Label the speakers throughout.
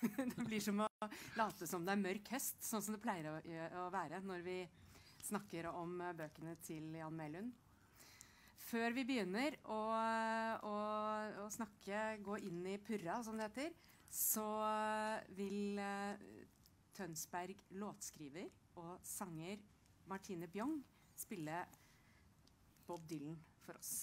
Speaker 1: Det blir som å late som det mørk høst, sånn som det pleier å være når vi snakker om bøkene til Jan Melund. Før vi begynner å snakke, gå inn i purra, som det heter, så vil Tønsberg låtskriver og sanger Martine Bjong spille Bob Dylan for oss.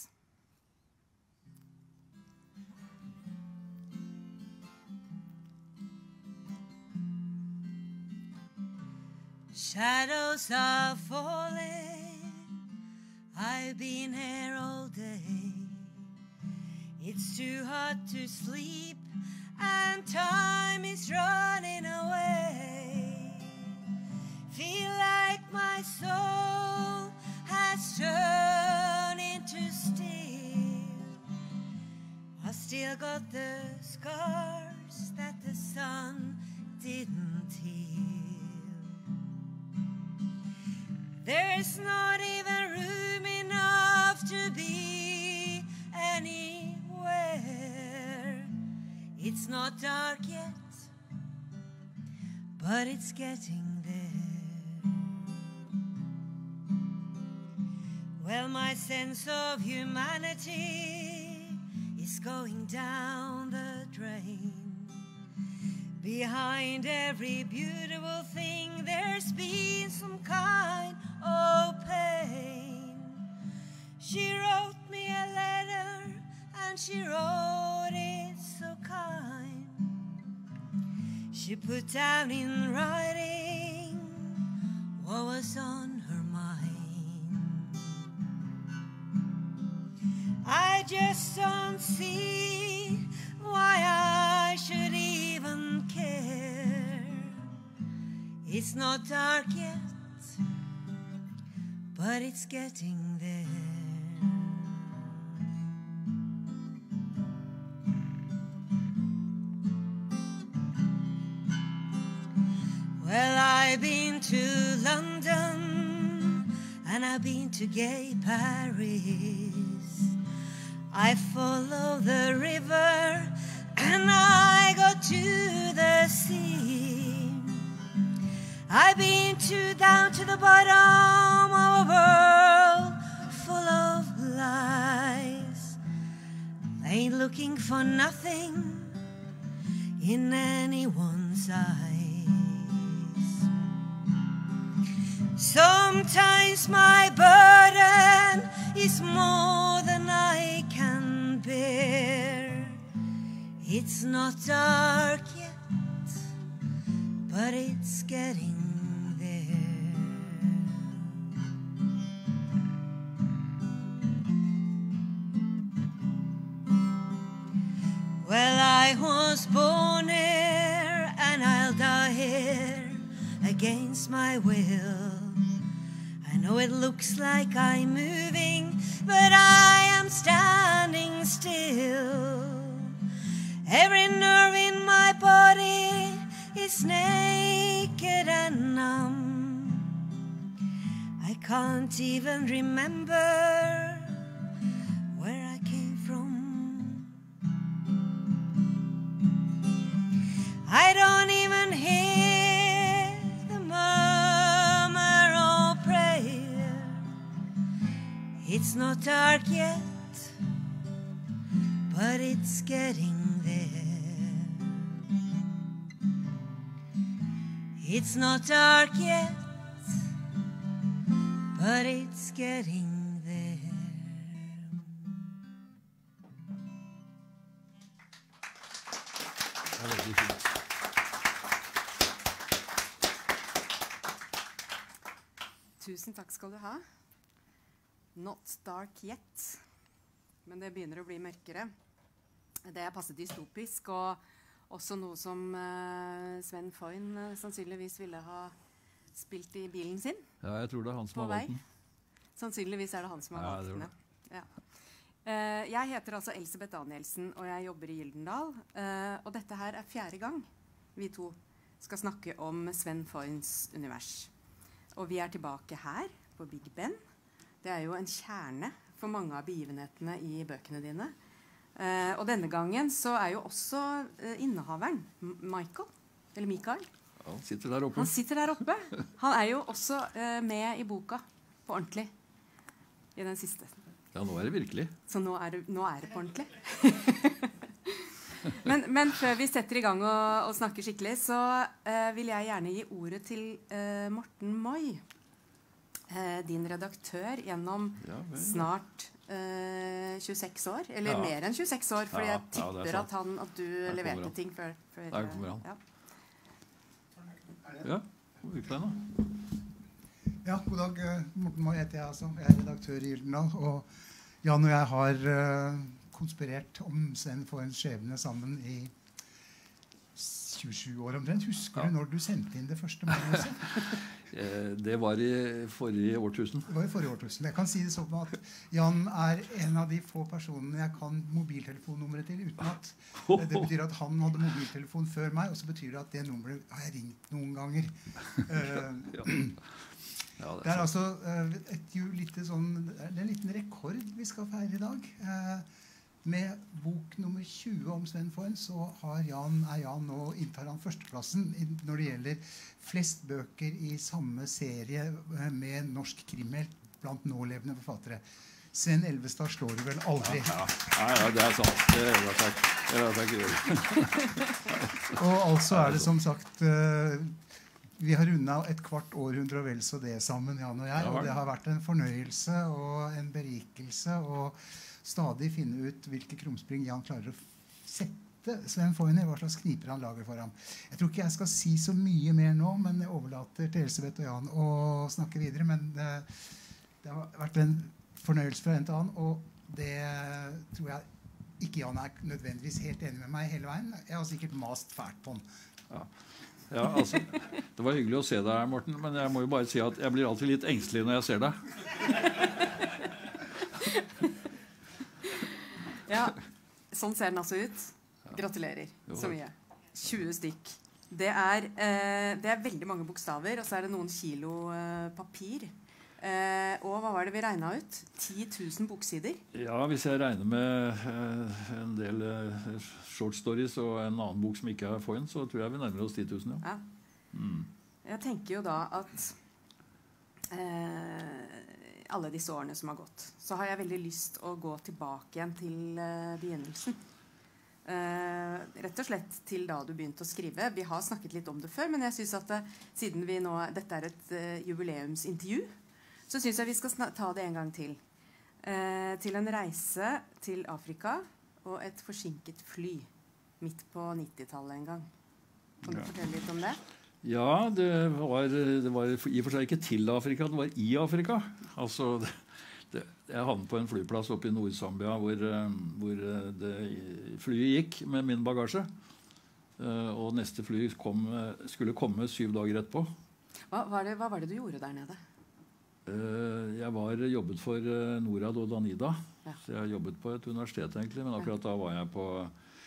Speaker 2: Shadows are falling, I've been here all day. It's too hard to sleep and time is running away. Feel like my soul has turned into steel. I still got the scars that the sun didn't heal. There's not even room enough to be anywhere. It's not dark yet, but it's getting there. Well, my sense of humanity is going down the drain. Behind every beautiful thing there's been some kind of pain. She wrote me a letter and she wrote it so kind. She put down in writing what was on her mind. I just don't see why I should even care. It's not dark yet, but it's getting there. Well, I've been to London and I've been to gay Paris. I follow the river and I go to the sea. I've been down to the bottom of a world full of lies. I ain't looking for nothing in anyone's eyes. Sometimes my burden is more than I can bear. It's not dark yet, but it's getting there. Well, I was born here and I'll die here against my will. I know it looks like I'm moving, but I am standing still. Every nerve in my body is naked and numb. I can't even remember where I came from. I don't even hear the murmur or prayer. It's not dark yet, but it's getting there. It's not dark yet, but it's getting there.
Speaker 1: Tusen takk skal du ha. Not dark yet. Men det begynner å bli mørkere. Det er passe dystopisk, og også noe som Sven Foyn sannsynligvis ville ha spilt i bilen sin.
Speaker 3: Ja, jeg tror det er han som har valgt den.
Speaker 1: Sannsynligvis er det han som har valgt den. Ja. Jeg heter altså Elsebeth Danielsen, og jeg jobber i Gyldendal. Og dette her er 4. gang vi to skal snakke om Sven Foyns univers. Og vi er tilbake her på Big Ben. Det er jo en kjerne for mange av begivenhetene i bøkene dine. Og denne gangen så jo også innehaveren, Michael, eller Mikael.
Speaker 3: Han sitter der oppe.
Speaker 1: Han sitter der oppe. Han jo også med i boka på ordentlig i den siste.
Speaker 3: Ja, nå det virkelig.
Speaker 1: Så nå det på ordentlig. men før vi setter i gang og snakker skikkelig, så vil jeg gjerne gi ordet til Morten Moi, din redaktør gjennom snart 26 år, eller mer enn 26 år, fordi jeg tipper at du leverte ting før.
Speaker 3: Der kommer han. Ja, virkelig da.
Speaker 4: Ja, god dag. Morten Moi heter jeg altså. Jeg redaktør i Gyldendal, og Jan og jeg har konspirert om Sven Foyens skjebne sammen i 27 år omtrent. Husker du når du sendte inn det første manuset?
Speaker 3: Det var i forrige årtusen.
Speaker 4: Det var i forrige årtusen. Jeg kan si det sånn at Jan en av de få personene jeg kan mobiltelefonnummeret til uten at det betyr at han hadde mobiltelefon før meg, og så betyr det at det nummeret har jeg ringt noen ganger. Det altså en liten rekord vi skal feire i dag. Med bok nummer 20 om Sven Foyn så Jan nå inntar han førsteplassen når det gjelder flest bøker i samme serie med norsk krimhelt blant nålevende forfattere. Sven Elvestad slår du vel aldri.
Speaker 3: Ja, det sant. Det har jeg
Speaker 4: Og altså det som sagt vi har rundet et kvart århundre og vel så det sammen, Jan og jeg, og det har vært en fornøyelse og en berikelse og stadig finne ut hvilke krumspring Jan klarer å sette Sven Foyn i, hva slags kniper han lager for ham. Jeg tror ikke jeg skal si så mye mer nå, men jeg overlater til Elisabeth og Jan å snakke videre, men det har vært en fornøyelse fra en til annen, og det tror jeg ikke Jan nødvendigvis helt enig med meg hele veien. Jeg har sikkert mast fælt på han.
Speaker 3: Ja, altså, det var hyggelig å se deg, Morten, men jeg må jo bare si at jeg blir alltid litt engstelig når jeg ser deg.
Speaker 1: Ja, sånn ser den altså ut. Gratulerer så mye. 20 stykk. Det veldig mange bokstaver, og så det noen kilo papir. Og hva var det vi regnet ut? 10 000 boksider?
Speaker 3: Ja, hvis jeg regner med en del short stories og en annen bok som ikke Foyn, så tror jeg vi nærmer oss 10 000, ja.
Speaker 1: Jeg tenker jo da at alle disse årene som har gått, så har jeg veldig lyst å gå tilbake igjen til begynnelsen. Rett og slett til da du begynte å skrive. Vi har snakket litt om det før, men jeg synes at siden dette et jubileumsintervju, så synes jeg vi skal ta det en gang til. Til en reise til Afrika og et forsinket fly midt på 90-tallet en gang. Kan du fortelle litt om det?
Speaker 3: Ja, det var i og for seg ikke til Afrika, det var i Afrika. Altså, jeg havnet på en flyplass oppe i Nord-Zambia hvor flyet gikk med min bagasje. Og neste fly skulle komme 7 dager etterpå.
Speaker 1: Hva var det du gjorde der nede?
Speaker 3: Jeg jobbet for Norad og Danida. Ja. Så jeg jobbet på et universitet egentlig, men akkurat da var jeg på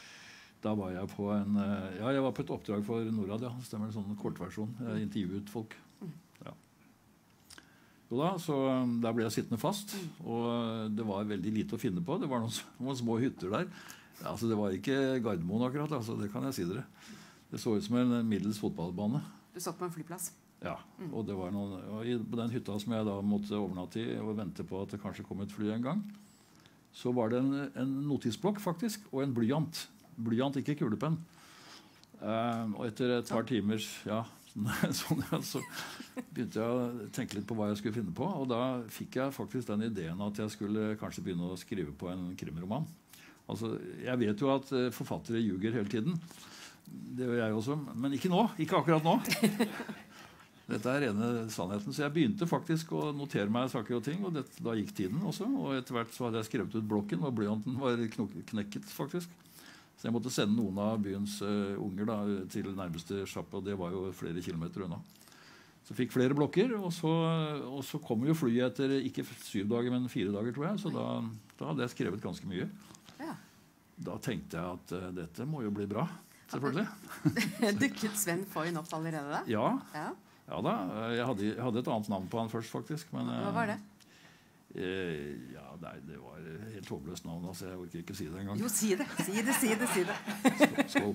Speaker 3: jeg var på et oppdrag for Norad, ja. Stemmer, en sånn kortversjon. Jeg intervjuet folk. Ja. Jo da, så der ble jeg sittende fast, og det var veldig lite å finne på. Det var noen små hytter der. Ja, altså, det var ikke Gardermoen akkurat, altså, det kan jeg si dere. Det så ut som en middels fotballbane.
Speaker 1: Du satt på en flyplass?
Speaker 3: Ja, og det var på den hytta som jeg da måtte overnatte i og vente på at det kanskje kom et fly en gang, så var det en notisblokk faktisk, og en blyant. Blyant, ikke kulepenn. Og etter et par timer så begynte jeg å tenke litt på hva jeg skulle finne på, og da fikk jeg faktisk den ideen at jeg skulle kanskje begynne å skrive på en krimroman. Altså, jeg vet jo at forfattere ljuger hele tiden. Det gjør jeg også, men ikke nå. Ikke akkurat nå. Dette rene sannheten. Så jeg begynte faktisk å notere meg saker og ting, og da gikk tiden også. Og etter hvert så hadde jeg skrevet ut blokken, og blyanten var knekket faktisk. Så jeg måtte sende noen av byens unger da, til nærmeste sjapp, og det var jo flere kilometer unna. Så fikk flere blokker, og så kom jo flyet etter ikke 7 dager, men 4 dager, tror jeg. Så da hadde jeg skrevet ganske mye. Ja. Da tenkte jeg at dette må jo bli bra, selvfølgelig.
Speaker 1: Dukket Sven Foyn opp allerede da?
Speaker 3: Ja da. Jeg hadde et annet navn på han først, faktisk. Men,
Speaker 1: hva var det?
Speaker 3: Ja, nei, det var helt håpløst navn, altså. Jeg orker ikke si det engang.
Speaker 1: Jo, si det. Si det.
Speaker 3: Skål.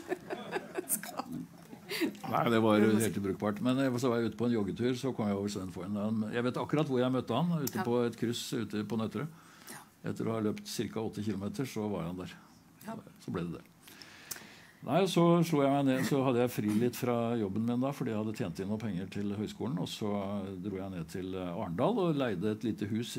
Speaker 3: Nei, det var helt ubrukbart. Men så var jeg ute på en joggetur, så kom jeg over Sven Foyn. Jeg vet akkurat hvor jeg møtte han, ute på et kryss ute på Nøtterøy. Etter å ha løpt ca. 8 kilometer, så var han der. Så ble det. Nei, så slo jeg meg ned, så hadde jeg fri litt fra jobben min da, fordi jeg hadde tjent inn noen penger til høyskolen, og så dro jeg ned til Arendal og leide et lite hus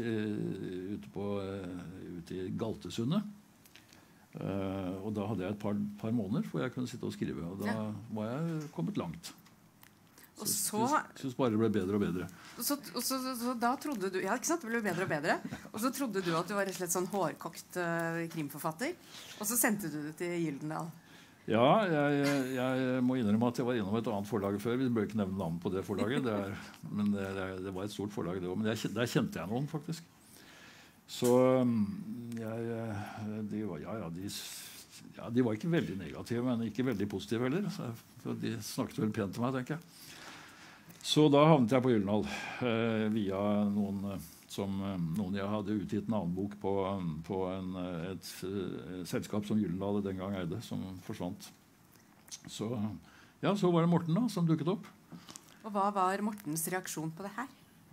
Speaker 3: ute i Galtesundet. Og da hadde jeg et par måneder hvor jeg kunne sitte og skrive, og da var jeg kommet langt.
Speaker 1: Og
Speaker 3: så synes bare det ble bedre og bedre.
Speaker 1: Så da trodde du, ja, ikke sant, det ble bedre og bedre, og så trodde du at du var rett og slett sånn hårkokt krimforfatter, og så sendte du det til Gyldendal.
Speaker 3: Ja, jeg må innrømme at jeg var innom et annet forlag før. Vi bør ikke nevne navnet på det forlaget. Men det var et stort forlag, det også. Men der kjente jeg noen, faktisk. Så de var ikke veldig negative, men ikke veldig positive heller. Så de snakket vel pent til meg, tenker jeg. Så da havnet jeg på Gyldendal via noen jeg hadde utgitt en annen bok på et selskap som Gyldendal den gang eide, som forsvant. Så var det Morten da, som dukket opp.
Speaker 1: Og hva var Mortens reaksjon på det her?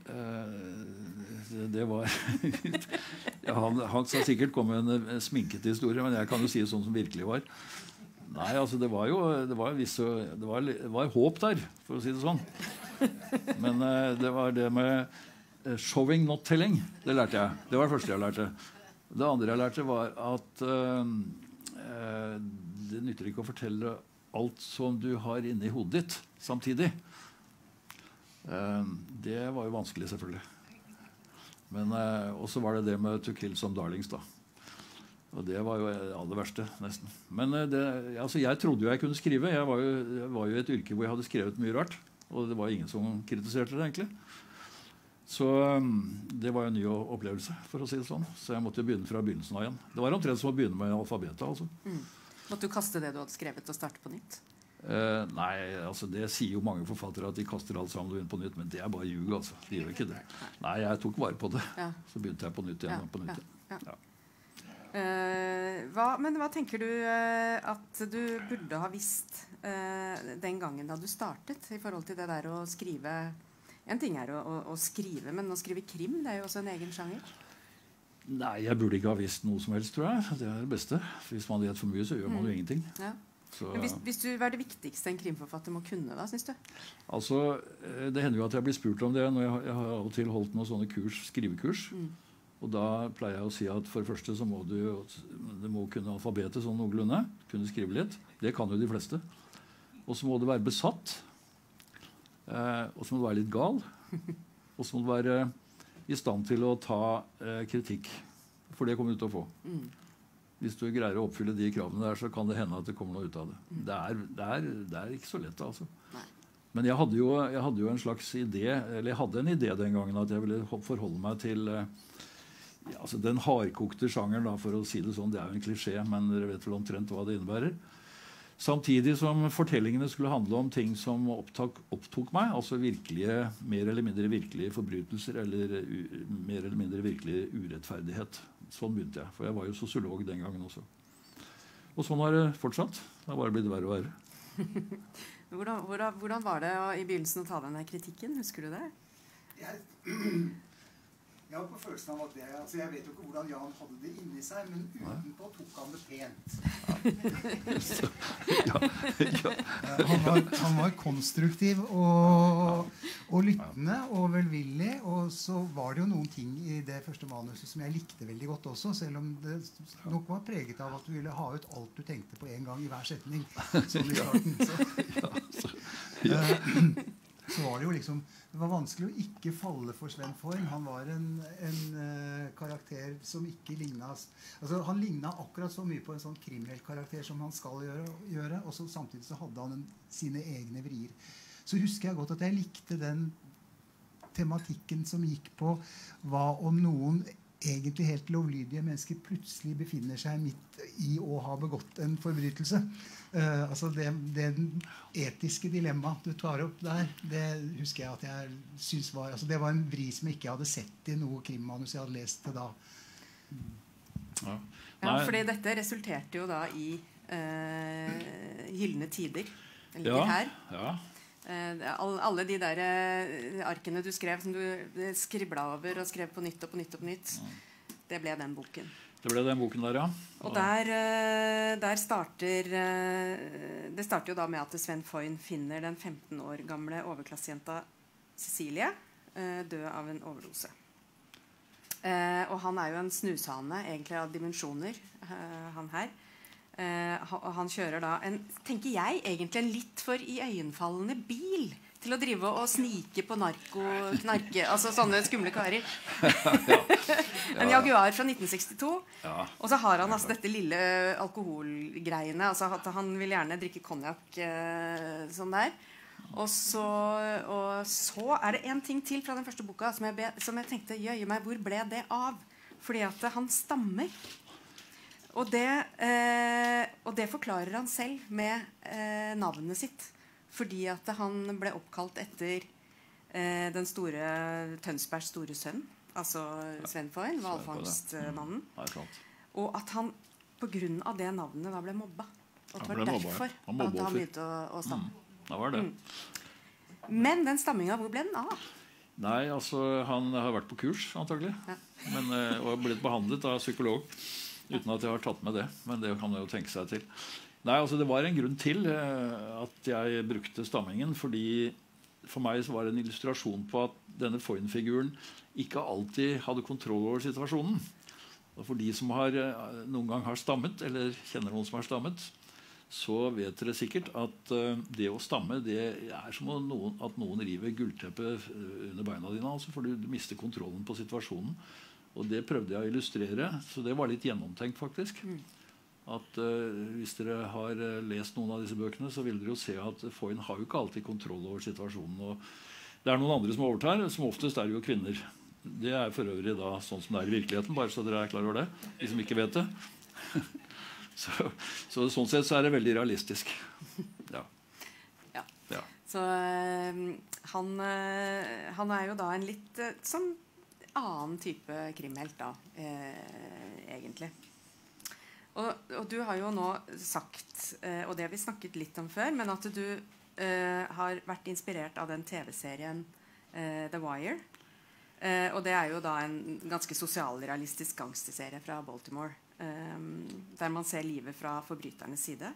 Speaker 3: Det var han sa sikkert kom med en sminket historie, men jeg kan jo si det sånn som virkelig var. Nei, altså det var håp der, for å si det sånn. Men det var det med showing, not telling. Det lærte jeg. Det var det første jeg lærte. Det andre jeg lærte var at det nytter ikke å fortelle alt som du har inne i hodet ditt samtidig. Det var jo vanskelig, selvfølgelig. Men også var det med to kill some darlings da. Og det var jo det aller verste, nesten. Men jeg trodde jo jeg kunne skrive. Jeg var jo i et yrke hvor jeg hadde skrevet mye rart. Og det var ingen som kritiserte det, egentlig. Så det var jo en ny opplevelse, for å si det sånn. Så jeg måtte jo begynne fra begynnelsen av igjen. Det var omtrent som å begynne med alfabetet, altså.
Speaker 1: Måtte du kaste det du hadde skrevet og starte på nytt?
Speaker 3: Nei, altså det sier jo mange forfattere at de kaster alt sammen og begynner på nytt, men det er bare ljug, altså. De gjør ikke det. Nei, jeg tok vare på det. Så begynte jeg på nytt igjen og på nytt igjen.
Speaker 1: Men hva tenker du at du burde ha visst den gangen da du startet, i forhold til det der å skrive? En ting er å skrive, men å skrive krim, det er jo også en egen sjanger.
Speaker 3: Nei, jeg burde ikke ha visst noe som helst, tror jeg. Det er det beste. Hvis man vet for mye, så gjør man jo ingenting.
Speaker 1: Ja. Men hva er det viktigste en krimforfatter må kunne da, synes du?
Speaker 3: Altså, det hender jo at jeg blir spurt om det når jeg har av og til holdt noen sånne skrivekurs. Og da pleier jeg å si at for det første så må du må kunne alfabetet sånn noenlunde, kunne skrive litt. Det kan jo de fleste. Og så må du være besatt. Og så må du være litt gal. Og så må du være i stand til å ta kritikk. For det kommer du til å få. Hvis du greier å oppfylle de kravene der, så kan det hende at det kommer noe ut av det. Det er ikke så lett, altså.
Speaker 1: Nei.
Speaker 3: Men jeg hadde jo en slags idé, eller jeg hadde en idé den gangen at jeg ville forholde meg til altså den hardkokte sjangeren, da, for å si det sånn. Det er jo en klisjé, men dere vet vel omtrent hva det innebærer. Samtidig som fortellingene skulle handle om ting som opptok meg, altså mer eller mindre virkelige forbrytelser eller mer eller mindre virkelig urettferdighet. Sånn begynte jeg, for jeg var jo sosiolog den gangen også. Og sånn har det fortsatt. Det har bare blitt verre og verre.
Speaker 1: Hvordan var det i begynnelsen å ta denne kritikken? Husker du det?
Speaker 4: Jeg har på følelsen av at jeg vet jo ikke hvordan Jan hadde det inni seg, men utenpå tok han det pent. Han var konstruktiv og lyttende og velvillig, og så var det jo noen ting i det første manuset som jeg likte veldig godt også, selv om det nok var preget av at du ville ha ut alt du tenkte på en gang i hver setning. Sånn i starten. Så var det jo liksom, det var vanskelig å ikke falle for Sven Foyn. Han var en karakter som ikke lignet, altså han lignet akkurat så mye på en sånn kriminell-karakter som han skal gjøre, og så samtidig så hadde han sine egne vrier. Så husker jeg godt at jeg likte den tematikken som gikk på hva om noen egentlig helt lovlydige mennesker plutselig befinner seg midt i å ha begått en forbrytelse. Altså det etiske dilemmaet du tar opp der, det husker jeg at jeg synes var, altså det var en vri som jeg ikke hadde sett i noe krimmanus jeg hadde lest til da.
Speaker 1: Ja, fordi dette resulterte jo da i Gylne tider. Den ligger her.
Speaker 3: Ja.
Speaker 1: Alle de der arkene du skrev, som du skribla over og skrev på nytt og på nytt og på nytt, det ble den boken.
Speaker 3: Det ble den boken der, ja.
Speaker 1: Og der starter det starter jo da med at Sven Foyn finner den 15 år gamle overklassejenta Cecilie død av en overdose. Og han er jo en snushane egentlig av dimensjoner, han her. Og han kjører da tenker jeg egentlig en litt for iøynefallende bil til å drive og snike på knarke, altså sånne skumle karer. En Jaguar fra 1962. Og så har han altså dette lille alkoholgreiene, altså at han vil gjerne drikke konjakk sånn der. Og så er det en ting til fra den første boka som jeg tenkte, jøye meg, hvor ble det av? Fordi at han stammer. Og det forklarer han selv med navnet sitt. Fordi at han ble oppkalt etter den store Tønsbergs store sønn, altså Sven Foyn, hvalfangstmannen. Og at han på grunn av det navnet da ble mobba. Og det var derfor at han begynte å stamme.
Speaker 3: Det var det.
Speaker 1: Men den stamminga, hvor ble den av?
Speaker 3: Nei, altså han har vært på kurs antagelig, og blitt behandlet av psykolog. Uten at jeg har tatt med det, men det kan jeg jo tenke seg til. Nei, altså det var en grunn til at jeg brukte stammingen, fordi for meg så var det en illustrasjon på at denne Foyn-figuren ikke alltid hadde kontroll over situasjonen. Og for de som noen gang har stammet, eller kjenner noen som har stammet, så vet dere sikkert at det å stamme, det er som at noen river gullteppet under beina dine, altså, for du mister kontrollen på situasjonen. Og det prøvde jeg å illustrere, så det var litt gjennomtenkt faktisk. At hvis dere har lest noen av disse bøkene, så vil dere jo se at Foyn har jo ikke alltid kontroll over situasjonen. Og det er noen andre som overtar, som oftest er jo kvinner. Det er for øvrig da sånn som det er i virkeligheten, bare så dere er klar over det, de som ikke vet det. så sånn sett så er det veldig realistisk. Ja.
Speaker 1: Så han er jo da en litt sånn annen type krimhelt da, egentlig. Og du har jo nå sagt, og det har vi snakket litt om før, men at du har vært inspirert av den TV-serien The Wire. Og det er jo da en ganske sosialrealistisk gangsterserie fra Baltimore, der man ser livet fra forbryternes side.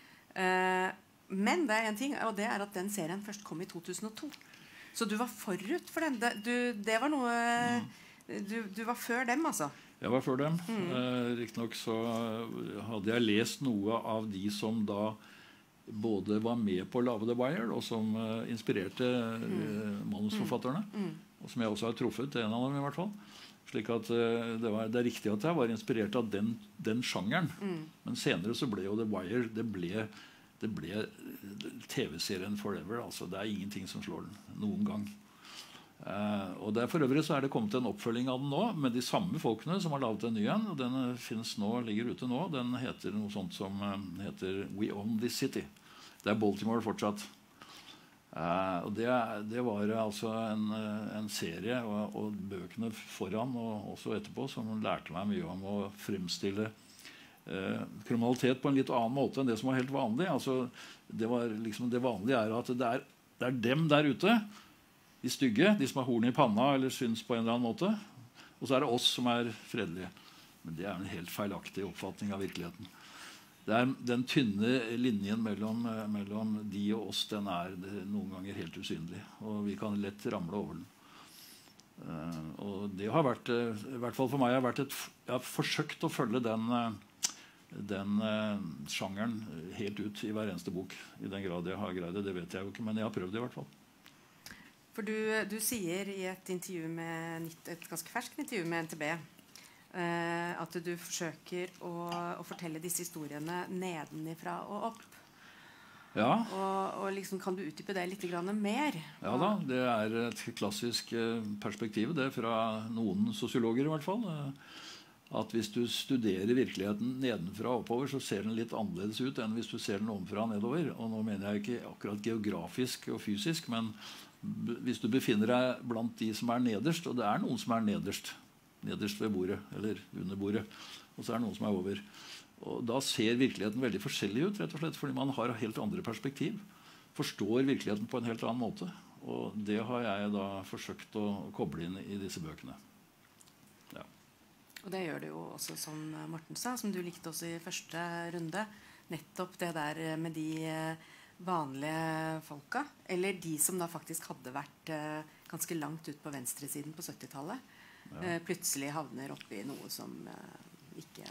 Speaker 1: Men det er en ting, og det er at den serien først kom i 2002. Så du var forut for den. Det var noe du var før dem, altså.
Speaker 3: Jeg var før dem. Riktignok så hadde jeg lest noe av de som da både var med på å lage The Wire, og som inspirerte manusforfatterne. Og som jeg også har truffet, en av dem i hvert fall. Slik at det er riktig at jeg var inspirert av den sjangeren. Men senere så ble jo The Wire, det ble TV-serien forever. Altså det er ingenting som slår den noen gang. Og for øvrig så er det kommet en oppfølging av den nå med de samme folkene som har laget en ny en, og den ligger ute nå. Den heter noe sånt som heter We Own This City. Det er Baltimore fortsatt. Og det var altså en serie og bøkene foran og også etterpå som lærte meg mye om å fremstille kriminalitet på en litt annen måte enn det som var helt vanlig. Altså, det vanlige er at det er dem der ute, de stygge, de som har horn i panna eller syns på en eller annen måte, og så er det oss som er fredelige. Men det er en helt feilaktig oppfatning av virkeligheten. Den tynne linjen mellom de og oss, den er noen ganger helt usynlig, og vi kan lett ramle over den. Og det har vært, i hvert fall for meg, jeg har forsøkt å følge den sjangeren helt ut i hver eneste bok. I den grad jeg har greid det, det vet jeg jo ikke, men jeg har prøvd det i hvert fall.
Speaker 1: For du sier i et ganske ferskt intervju med NTB at du forsøker å fortelle disse historiene nedenifra og opp.
Speaker 3: Ja.
Speaker 1: Og liksom, kan du utdype det litt grann mer?
Speaker 3: Ja da, det er et klassisk perspektiv, det fra noen sosiologer i hvert fall. At hvis du studerer virkeligheten nedenfra og oppover, så ser den litt annerledes ut enn hvis du ser den ovenfra og nedover. Og nå mener jeg ikke akkurat geografisk og fysisk, men hvis du befinner deg blant de som er nederst, og det er noen som er nederst ved bordet, eller under bordet, og så er det noen som er over. Og da ser virkeligheten veldig forskjellig ut, rett og slett, fordi man har helt andre perspektiv. Forstår virkeligheten på en helt annen måte. Og det har jeg da forsøkt å koble inn i disse bøkene. Ja.
Speaker 1: Og det gjør det jo også, som Morten sa, som du likte også i første runde. Nettopp det der med de vanlige folka, eller de som da faktisk hadde vært ganske langt ut på venstresiden på 70-tallet. Ja. Plutselig havner oppi noe som ikke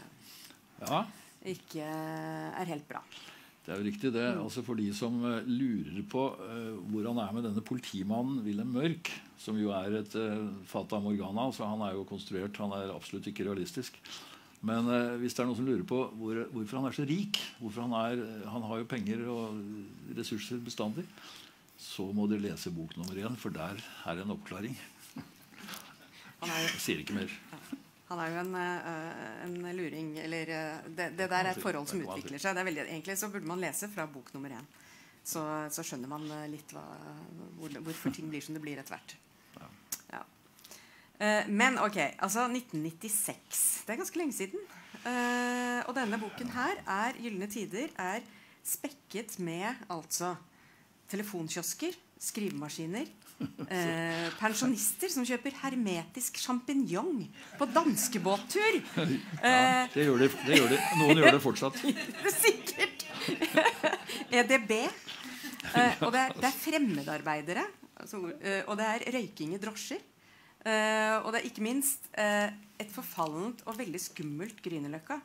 Speaker 1: er helt bra.
Speaker 3: Det er jo riktig det. Altså for de som lurer på hvor han er med denne politimannen Wilhelm Mørk, som jo er et fata morgana, altså han er jo konstruert, han er absolutt ikke realistisk. Men hvis det er noen som lurer på hvorfor han er så rik, hvorfor han har jo penger og ressurser bestandig, så må de lese bok nummer 1, for der er en oppklaring. Jeg sier ikke mer.
Speaker 1: Han er jo en luring, eller det der er et forhold som utvikler seg. Det er veldig, egentlig så burde man lese fra bok nummer 1. Så skjønner man litt hvorfor ting blir som det blir etter hvert. Ja. Men ok, altså 1996. Det er ganske lenge siden. Og denne boken her, Gyldne tider, er spekket med altså telefonkiosker, skrivemaskiner, pensjonister som kjøper hermetisk champignon på danskebåttur.
Speaker 3: Det gjør de. Noen gjør det fortsatt.
Speaker 1: Sikkert. EDB. Og det er fremmedarbeidere, altså, og det er røyking i drosjer. Og det er ikke minst et forfallent og veldig skummelt Grünerløkka.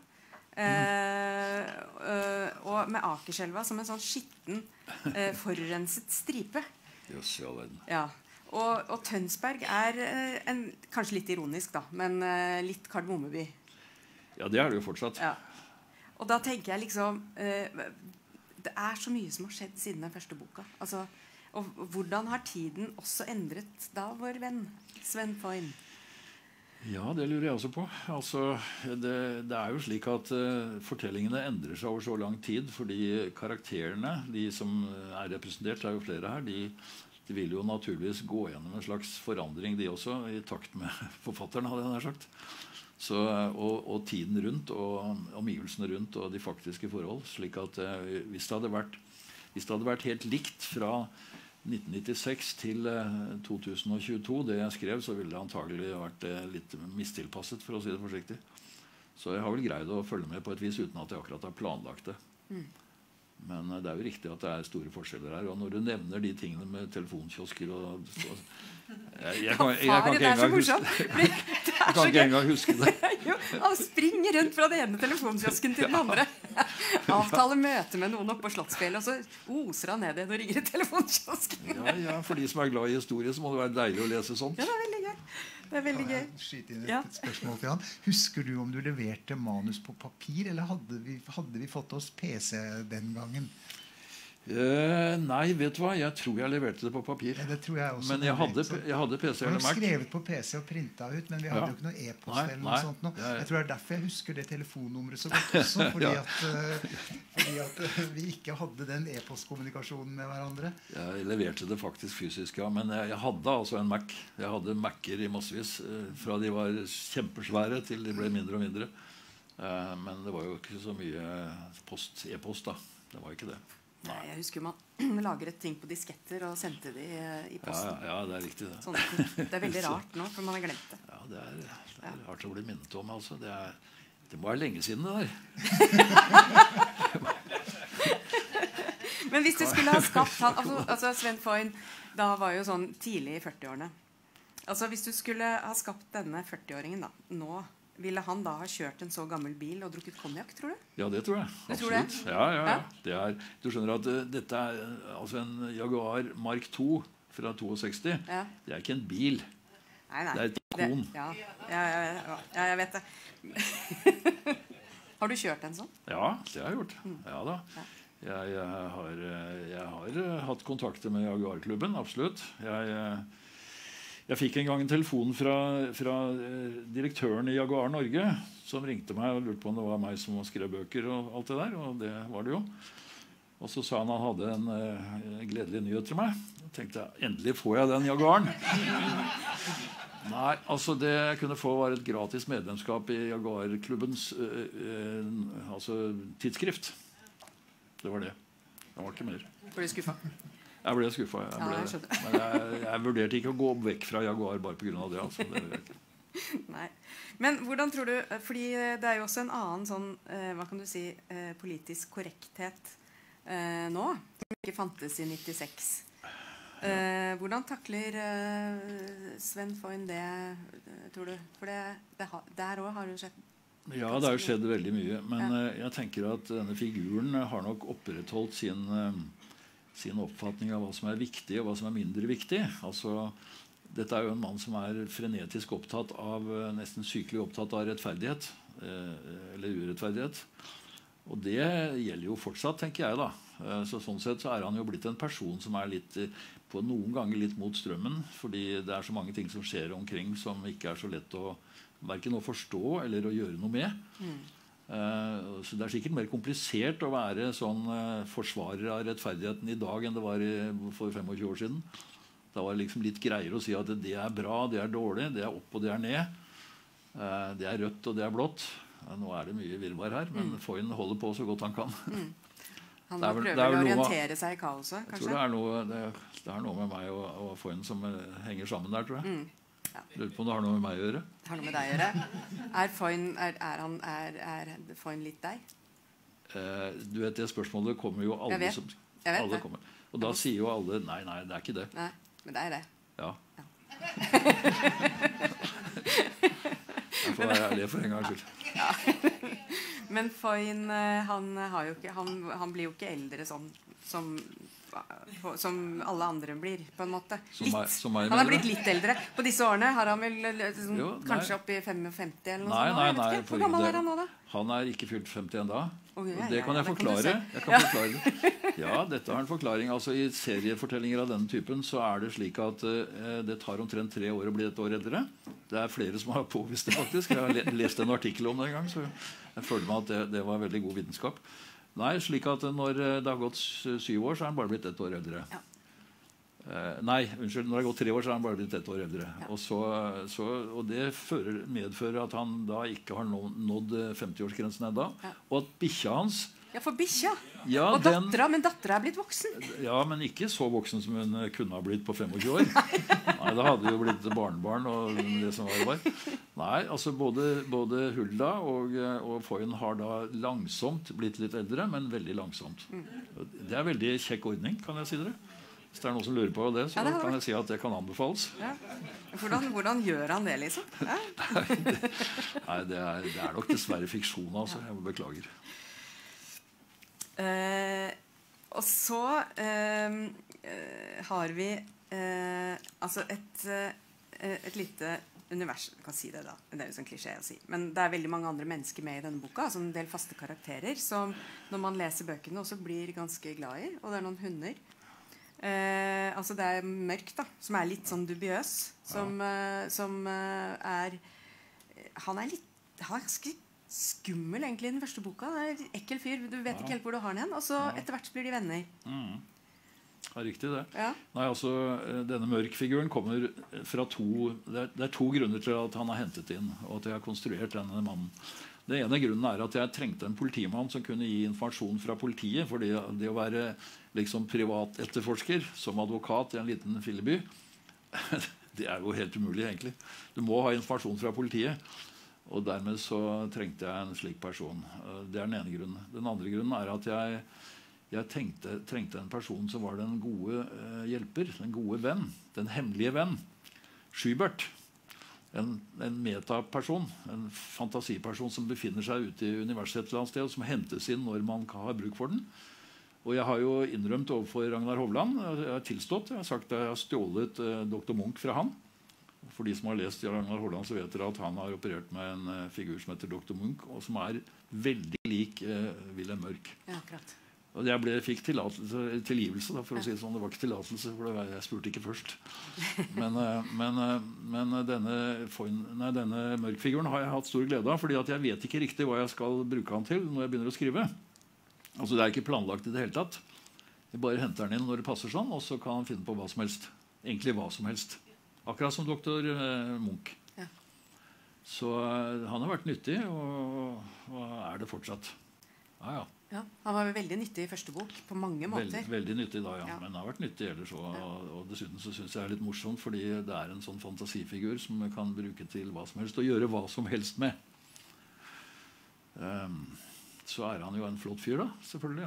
Speaker 1: Og med Akerselva som en sånn skitten, forurenset stripe. Ja. Og Tønsberg er kanskje litt ironisk da, men litt Kardemommeby.
Speaker 3: Ja, det er det jo fortsatt.
Speaker 1: Ja. Og da tenker jeg liksom det er så mye som har skjedd siden den første boka. Altså, og hvordan har tiden også endret da, vår venn Sven Foyn?
Speaker 3: Ja, det lurer jeg også på. Altså, det er jo slik at fortellingene endrer seg over så lang tid, fordi karakterene, de som er representert, er jo flere her, de vil jo naturligvis gå gjennom en slags forandring, de også, i takt med forfatteren, hadde jeg nær sagt. Så, og tiden rundt, og omgivelsene rundt, og de faktiske forhold. Slik at hvis det hadde vært helt likt fra 1996 til 2022, det jeg skrev, så ville det antagelig vært litt mistilpasset, for å si det forsiktig. Så jeg har vel greid å følge med på et vis uten at jeg akkurat har planlagt det. Men det er jo riktig at det er store forskjeller her. Og når du nevner de tingene med telefonkiosker jeg kan ikke engang huske det.
Speaker 1: Jo, han springer rundt fra den ene telefonkiosken til den andre. Avtaler møte med noen oppe på Slottsfjellet, og så oser han ned igjen og ringer i telefonkiosken.
Speaker 3: Ja, for de som er glad i historie, så må det være deilig å lese sånt.
Speaker 1: Ja, det er veldig gøy. Det er veldig gøy.
Speaker 4: Skyte inn et spørsmål til han. Husker du om du leverte manus på papir, eller hadde vi fått oss PC den gangen?
Speaker 3: Nei, vet du hva? Jeg tror jeg leverte det på papir.
Speaker 4: Ja, det tror jeg også.
Speaker 3: Men jeg hadde PC eller Mac.
Speaker 4: Skrevet på PC og printet ut, men vi hadde jo ikke noe e-post eller noe sånt. Jeg tror det er derfor jeg husker det telefonnummeret så godt også, fordi at vi ikke hadde den e-postkommunikasjonen med hverandre. Jeg
Speaker 3: leverte det faktisk fysisk, ja. Men jeg hadde altså en Mac. Jeg hadde Mac-er i massevis, fra de var kjempesvære til de ble mindre og mindre. Men det var jo ikke så mye e-post da. Det var ikke det.
Speaker 1: Nei, jeg husker man lagret ting på disketter og sendte de i posten.
Speaker 3: Ja, det er riktig det.
Speaker 1: Sånne ting. Det er veldig rart nå, for man har glemt det.
Speaker 3: Ja, det er rart å bli minnet om, altså. Det må være lenge siden det der.
Speaker 1: Men hvis du skulle ha skapt altså Sven Foyn, da var jo sånn tidlig i 40-årene. Altså hvis du skulle ha skapt denne 40-åringen da, nå, ville han da ha kjørt en så gammel bil og drukket konjakk, tror du?
Speaker 3: Ja, det tror jeg. Absolutt. Ja. Du skjønner at dette er altså en Jaguar Mark II fra 62. Ja. Det er ikke en bil.
Speaker 1: Nei.
Speaker 3: Det er et ikon.
Speaker 1: Ja, jeg vet det. Har du kjørt en sånn?
Speaker 3: Ja, det har jeg gjort. Ja da. Jeg har hatt kontakter med Jaguar-klubben, absolutt. Jeg fikk en gang en telefon fra direktøren i Jaguar Norge, som ringte meg og lurte på om det var meg som skrev bøker og alt det der, og det var det jo. Og så sa han hadde en gledelig nyhet til meg. Jeg tenkte, endelig får jeg den Jaguaren. Nei, altså det jeg kunne få var et gratis medlemskap i Jaguar-klubbens tidsskrift. Det var det. Det var ikke mer.
Speaker 1: Ble du skuffet?
Speaker 3: Jeg ble skuffet. Men jeg vurderte ikke å gå vekk fra Jaguar bare på grunn av det. Altså. Det
Speaker 1: Nei. Men hvordan tror du, fordi det jo også en annen sånn, hva kan du si, politisk korrekthet nå, som ikke fantes i 96. Hvordan takler Sven Foyn det, tror du? For der også har det jo skjedd.
Speaker 3: Ja, det har jo skjedd veldig mye. Men jeg tenker at denne figuren har nok opprettholdt sin oppfatning av hva som viktig og hva som mindre viktig. Altså, dette jo en mann som frenetisk opptatt av, nesten sykelig opptatt av rettferdighet eller urettferdighet. Og det gjelder jo fortsatt, tenker jeg da. Så sånn sett så han jo blitt en person som litt, på noen ganger litt mot strømmen, fordi det så mange ting som skjer omkring som ikke så lett å hverken å forstå eller å gjøre noe med. Så det sikkert mer komplisert å være sånn forsvarer av rettferdigheten i dag enn det var for 25 år siden. Da var det liksom litt greier å si at det bra, det dårlig, det opp og det ned. Det rødt og det blått. Nå det mye virvar her, men Foyn holder på så godt han kan.
Speaker 1: Han prøver å orientere seg i kaoset, kanskje?
Speaker 3: Jeg tror det noe med meg og Foyn som henger sammen der, tror jeg. Ja. Lurer på om det har noe med meg å gjøre.
Speaker 1: Det har noe med deg å gjøre. Er Foyn litt deg?
Speaker 3: Du vet, det spørsmålet kommer jo alle som alle kommer. Og da sier jo alle nei, det ikke det.
Speaker 1: Nei, men det det.
Speaker 3: Ja. Jeg får være ærlig for en gang skyld.
Speaker 1: Ja. Men Foyn, han blir jo ikke eldre sånn som alle andre blir, på en måte. Han har blitt litt eldre. På disse årene har han vel kanskje opp i 55 eller noe sånt.
Speaker 3: Nei.
Speaker 1: Hvor gammel han nå, da?
Speaker 3: Han ikke fylt 50 ennå.
Speaker 1: Det
Speaker 3: kan jeg forklare. Ja, dette har en forklaring. Altså, I seriefortellinger av denne typen så det slik at det tar omtrent 3 år å bli et år eldre. Det flere som har påvist det, faktisk. Jeg har lest en artikkel om det en gang, så jeg føler meg at det var veldig god vitenskap. Nei, slik at når det har gått 7 år, så han bare blitt 1 år eldre. Ja. Nei, unnskyld, når det har gått 3 år, så han bare blitt 1 år eldre. Ja. Og det medfører at han da ikke har nådd 50-årsgrensen enda. Ja. Og at bikkja hans...
Speaker 1: Ja, for bikkja.
Speaker 3: Ja,
Speaker 1: og dattera, men dattera blitt voksen.
Speaker 3: Ja, men ikke så voksen som hun kunne ha blitt på 25 år. Nei, da hadde det jo blitt barnebarn og det som var. Nei, altså både Hulda og Foyn har da langsomt blitt litt eldre, men veldig langsomt. Det veldig kjekk ordning, kan jeg si dere. Hvis det noen som lurer på det, så kan jeg si at det kan anbefales. Ja.
Speaker 1: Hvordan gjør han det, liksom? Ja.
Speaker 3: Nei, det nok dessverre fiksjon, altså. Jeg beklager.
Speaker 1: Og så har vi altså et lite univers, du kan si det da, det jo sånn klisjé å si, men det veldig mange andre mennesker med i denne boka, altså en del faste karakterer som når man leser bøkene også blir ganske glad i, og det noen hunder. Altså det Mørk da, som litt sånn dubiøs, som han litt ganske skummel egentlig i den første boka. Det ekkel fyr, du vet ikke helt hvor du har den igjen, og så etter hvert blir de venner.
Speaker 3: Ja, riktig det.
Speaker 1: Ja.
Speaker 3: Nei, altså, denne Mørk-figuren kommer fra det 2 grunner til at han har hentet inn, og at jeg har konstruert denne mannen. Det ene grunnen at jeg trengte en politimann som kunne gi informasjon fra politiet, fordi det å være liksom privat etterforsker som advokat i en liten filleby, det jo helt umulig egentlig. Du må ha informasjon fra politiet. Og dermed så trengte jeg en slik person. Det den ene grunnen. Den andre grunnen at jeg trengte en person som var den gode hjelper, den gode venn, den hemmelige venn. Schubert. En metaperson, en fantasiperson som befinner seg ute i universet et eller annet sted, og som hentes inn når man har bruk for den. Og jeg har jo innrømt overfor Ragnar Hovland, jeg har tilstått, jeg har sagt at jeg har stjålet Dr. Munch fra han. For de som har lest Ragnar Hovland, så vet dere at han har operert med en figur som heter Dr. Munch, og som veldig lik Wilhelm Mørk.
Speaker 1: Ja, akkurat.
Speaker 3: Og jeg fikk tilgivelse, da, for å si det sånn. Det var ikke tillatelse, for jeg spurte ikke først. Men denne mørkfiguren har jeg hatt stor glede av, fordi at jeg vet ikke riktig hva jeg skal bruke han til når jeg begynner å skrive. Altså, det er ikke planlagt i det hele tatt. Jeg bare henter den inn når det passer sånn, og så kan han finne på hva som helst. Egentlig hva som helst. Akkurat som doktor Munch.
Speaker 1: Ja.
Speaker 3: Så han har vært nyttig, og er det fortsatt. Ja.
Speaker 1: Ja, han var veldig nyttig i første bok, på mange måter.
Speaker 3: Veldig nyttig da, ja.
Speaker 1: Ja.
Speaker 3: Men han har vært nyttig ellers også. Og dessuten så synes jeg det er litt morsomt, fordi det er en sånn fantasifigur som man kan bruke til hva som helst, og gjøre hva som helst med. Så er han jo en flott fyr da, selvfølgelig.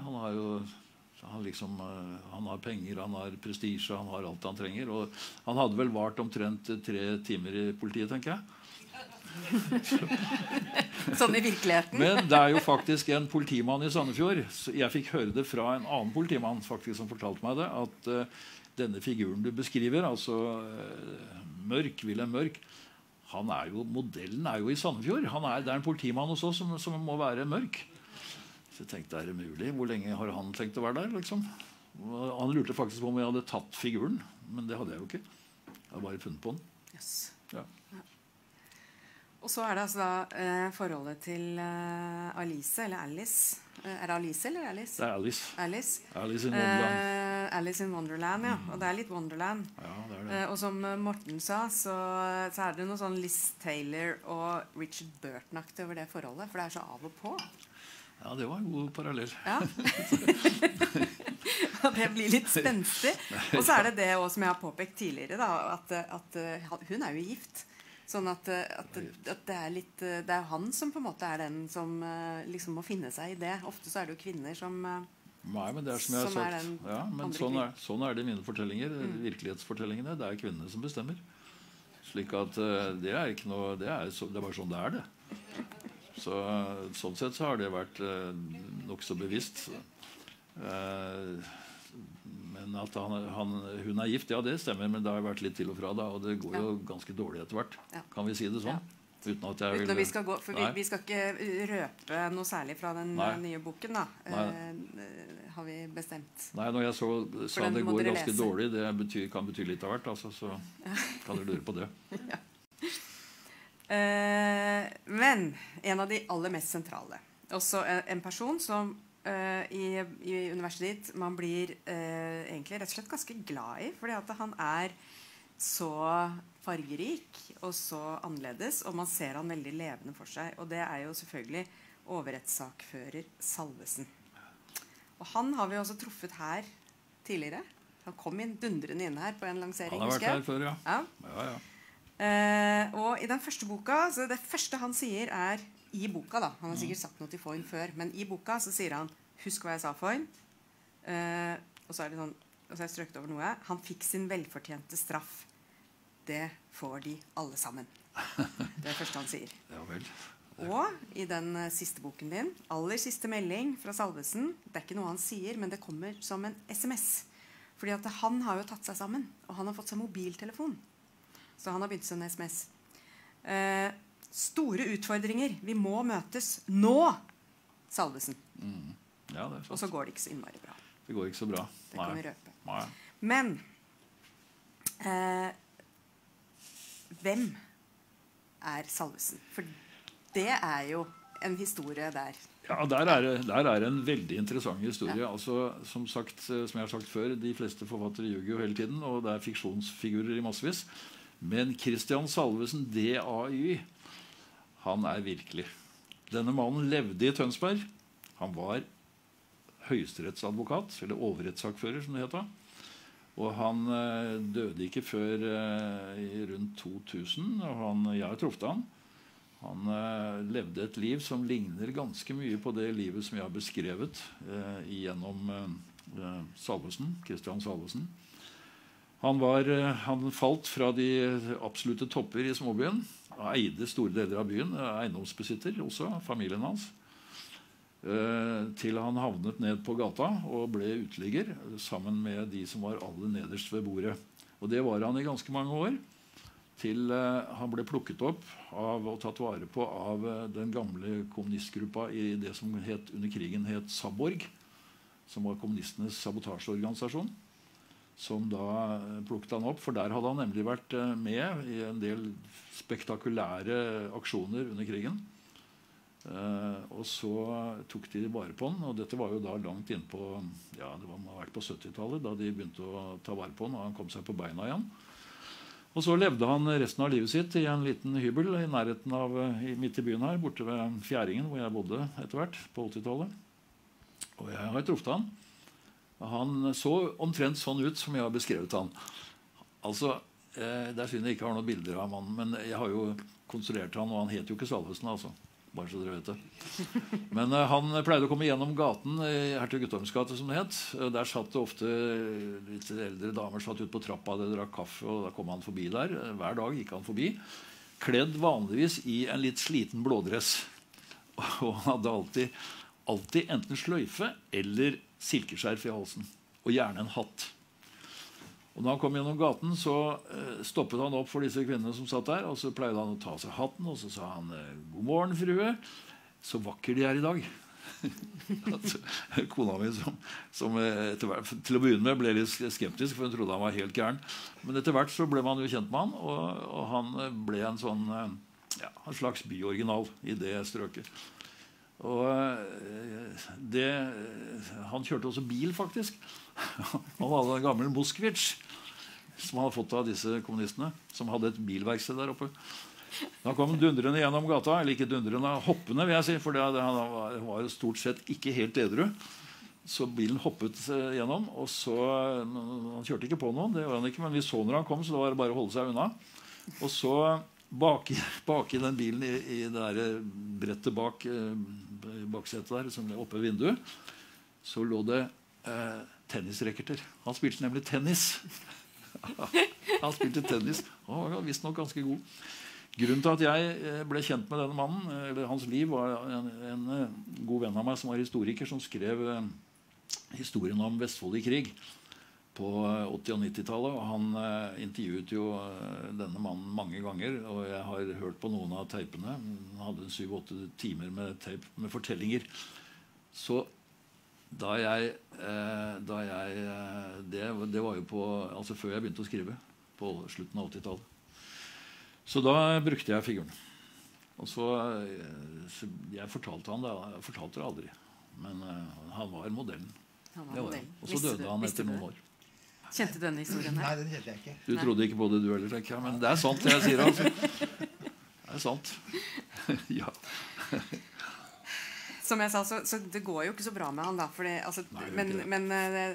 Speaker 3: Han har penger, han har prestisje, han har alt han trenger. Og han hadde vel vart omtrent 3 timer i politiet, tenker jeg.
Speaker 1: Sånn i virkeligheten.
Speaker 3: Men det er jo faktisk en politimann i Sandefjord. Jeg fikk høre det fra en annen politimann faktisk, som fortalte meg det, at denne figuren du beskriver, altså Wilhelm Mørk, modellen er jo i Sandefjord. Det er en politimann hos oss som må være mørk. Så jeg tenkte, er det mulig? Hvor lenge har han tenkt å være der? Liksom? Han lurte faktisk på om jeg hadde tatt figuren, men det hadde jeg jo ikke. Jeg hadde bare funnet på den.
Speaker 1: Yes.
Speaker 3: Ja.
Speaker 1: Og så er det altså da forholdet til Alice, eller Alice. Er det Alice eller Alice?
Speaker 3: Det er Alice.
Speaker 1: Alice.
Speaker 3: Alice in Wonderland.
Speaker 1: Alice in Wonderland, ja. Og det er litt Wonderland.
Speaker 3: Ja, det er det.
Speaker 1: Og som Morten sa, så er det noe sånn Liz Taylor og Richard Burton-aktig over det forholdet, for det er så av og på.
Speaker 3: Ja, det var en god parallell.
Speaker 1: Ja. Og det blir litt spenstig. Og så er det det også, som jeg har påpekt tidligere, da, at hun er jo gift. Sånn at det er han som på en måte er den som liksom må finne seg i det. Ofte så er det jo kvinner som
Speaker 3: Nei, men det er som jeg har sagt. Ja, men sånn er det i mine fortellinger. Virkelighetsfortellingene. Det er kvinnene som bestemmer. Slik at det er ikke noe det er bare sånn det er, det. Sånn sett så har det vært nokså bevisst. Men at hun er gift, ja, det stemmer, men det har vært litt til og fra da, og det går jo ganske dårlig etter hvert. Kan vi si det sånn? Uten at jeg vil...
Speaker 1: vi skal gå, for vi skal ikke røpe noe særlig fra den nye boken, da. Har vi bestemt.
Speaker 3: Nei, når jeg sa det går ganske dårlig, det kan bety litt av hvert, altså, så kan dere lure på det.
Speaker 1: Ja. Men en av de aller mest sentrale, også en person som i universitetet ditt man blir egentlig rett og slett ganske glad i, fordi at han er så fargerik og så annerledes, og man ser han veldig levende for seg, og det er jo selvfølgelig overrettssakfører Salvesen. Og han har vi også truffet her tidligere. Han kom dundrende inn her på en lansering.
Speaker 3: Han har vært her før, ja.
Speaker 1: Og i den første boka, så det første han sier er i boka da, han har sikkert sagt noe til Foyn før, men i boka så sier han, husk hva jeg sa Foyn, og så er det sånn, og så har jeg strøkt over noe, han fikk sin velfortjente straff, det får de alle sammen. Det er det første han sier.
Speaker 3: Ja vel.
Speaker 1: Og i den siste boken din, aller siste melding fra Salvesen, det er ikke noe han sier, men det kommer som en SMS, fordi at han har jo tatt seg sammen, og han har fått seg mobiltelefon, så han har begynt som en SMS. Store utfordringer. Vi må møtes nå, Salvesen.
Speaker 3: Ja, det er sant.
Speaker 1: Og så går det ikke så innmari bra.
Speaker 3: Det går ikke så bra.
Speaker 1: Det kan vi røpe.
Speaker 3: Nei.
Speaker 1: Men hvem er Salvesen? For det er jo en historie der.
Speaker 3: Ja, der er en veldig interessant historie. Ja. Altså, som jeg har sagt før, de fleste forfattere ljuger jo hele tiden, og det er fiksjonsfigurer i massevis. Men Christian Salvesen, D.A.Y., han er virkelig. Denne mannen levde i Tønsberg. Han var høyesterettsadvokat, eller overrettssakfører, som det heter. Og han døde ikke før i rundt 2000, og jeg har truffet han. Han levde et liv som ligner ganske mye på det livet som jeg har beskrevet gjennom Salvesen, Christian Salvesen. Han falt fra de absolutte topper i småbyen. Han eide store deler av byen, eiendomsbesitter også, familien hans. Til han havnet ned på gata og ble uteligger sammen med de som var aller nederst ved bordet. Og det var han i ganske mange år, til han ble plukket opp og tatt vare på av den gamle kommunistgruppa i det som under krigen het Saborg. som var kommunistenes sabotasjeorganisasjon, som da plukket han opp. For der hadde han nemlig vært med i en del spektakulære aksjoner under krigen. Og så tok de vare på han, og dette var jo da langt inn på, ja, det må ha vært på 70-tallet, da de begynte å ta vare på han, og han kom seg på beina igjen. Og så levde han resten av livet sitt i en liten hybel i nærheten av, midt i byen her, borte ved Fjæringen, hvor jeg bodde etter hvert, på 80-tallet. Og jeg har truffet han. Han så omtrent sånn ut som jeg har beskrevet han. Altså, det er synd jeg ikke har noen bilder av mannen, men jeg har jo konstruert han, og han het jo ikke Salvesen, altså. Bare så dere vet det. Men han pleide å komme gjennom gaten i Hertug Guttorms gate, som det het. Der satt det ofte litt eldre damer satt ut på trappa og drakk kaffe, og da kom han forbi der. Hver dag gikk han forbi, kledd vanligvis i en litt sliten blådress. Og han hadde alltid enten sløyfe eller silkeskjerf i halsen, og gjerne en hatt. Og når han kom gjennom gaten, så stoppet han opp for disse kvinnene som satt der, og så pleide han å ta seg hatten, og så sa han: «God morgen, frue. Så vakker de er i dag.» Altså, kona mi som til å begynne med ble litt skeptisk, for hun trodde han var helt gæren. Men etter hvert så ble man jo kjent med han, og han ble en sånn, ja, en slags byoriginal i det strøket. Og han kjørte også bil, faktisk. Han hadde en gammel Moskvich som han hadde fått av disse kommunistene, som hadde et bilverksted der oppe. Da kom han dundrende gjennom gata, eller ikke dundrende, hoppende, vil jeg si, for han var stort sett ikke helt edru. Så bilen hoppet gjennom, og så han kjørte ikke på noen, det var han ikke, men vi så når han kom, så det var bare å holde seg unna. Og så bak i den bilen i det der brettet baksetet der, som oppe ved vinduet, så lå det tennisrekkerter. Han spilte nemlig tennis. Han spilte tennis. Han var visst nok ganske god. Grunnen til at jeg ble kjent med denne mannen, eller hans liv, var en god venn av meg som var historiker, som skrev historien om Vestfold i krig på 80- og 90-tallet, og han intervjuet jo denne mannen mange ganger, og jeg har hørt på noen av teipene. Han hadde 7-8 timer med teip med fortellinger. Så det var jo på, altså før jeg begynte å skrive, på slutten av 80-tallet. Så da brukte jeg figuren. Og så jeg fortalte han det, jeg fortalte det aldri, men han var modellen. Og så døde han etter noen år.
Speaker 1: Kjente du denne historien her?
Speaker 4: Nei, den kjente jeg ikke.
Speaker 3: Du trodde ikke på det du heller, tenker jeg, men det er sant det jeg sier, altså. Det er sant. Ja.
Speaker 1: Som jeg sa, så det går jo ikke så bra med han da, fordi, altså,
Speaker 3: Nei,
Speaker 1: men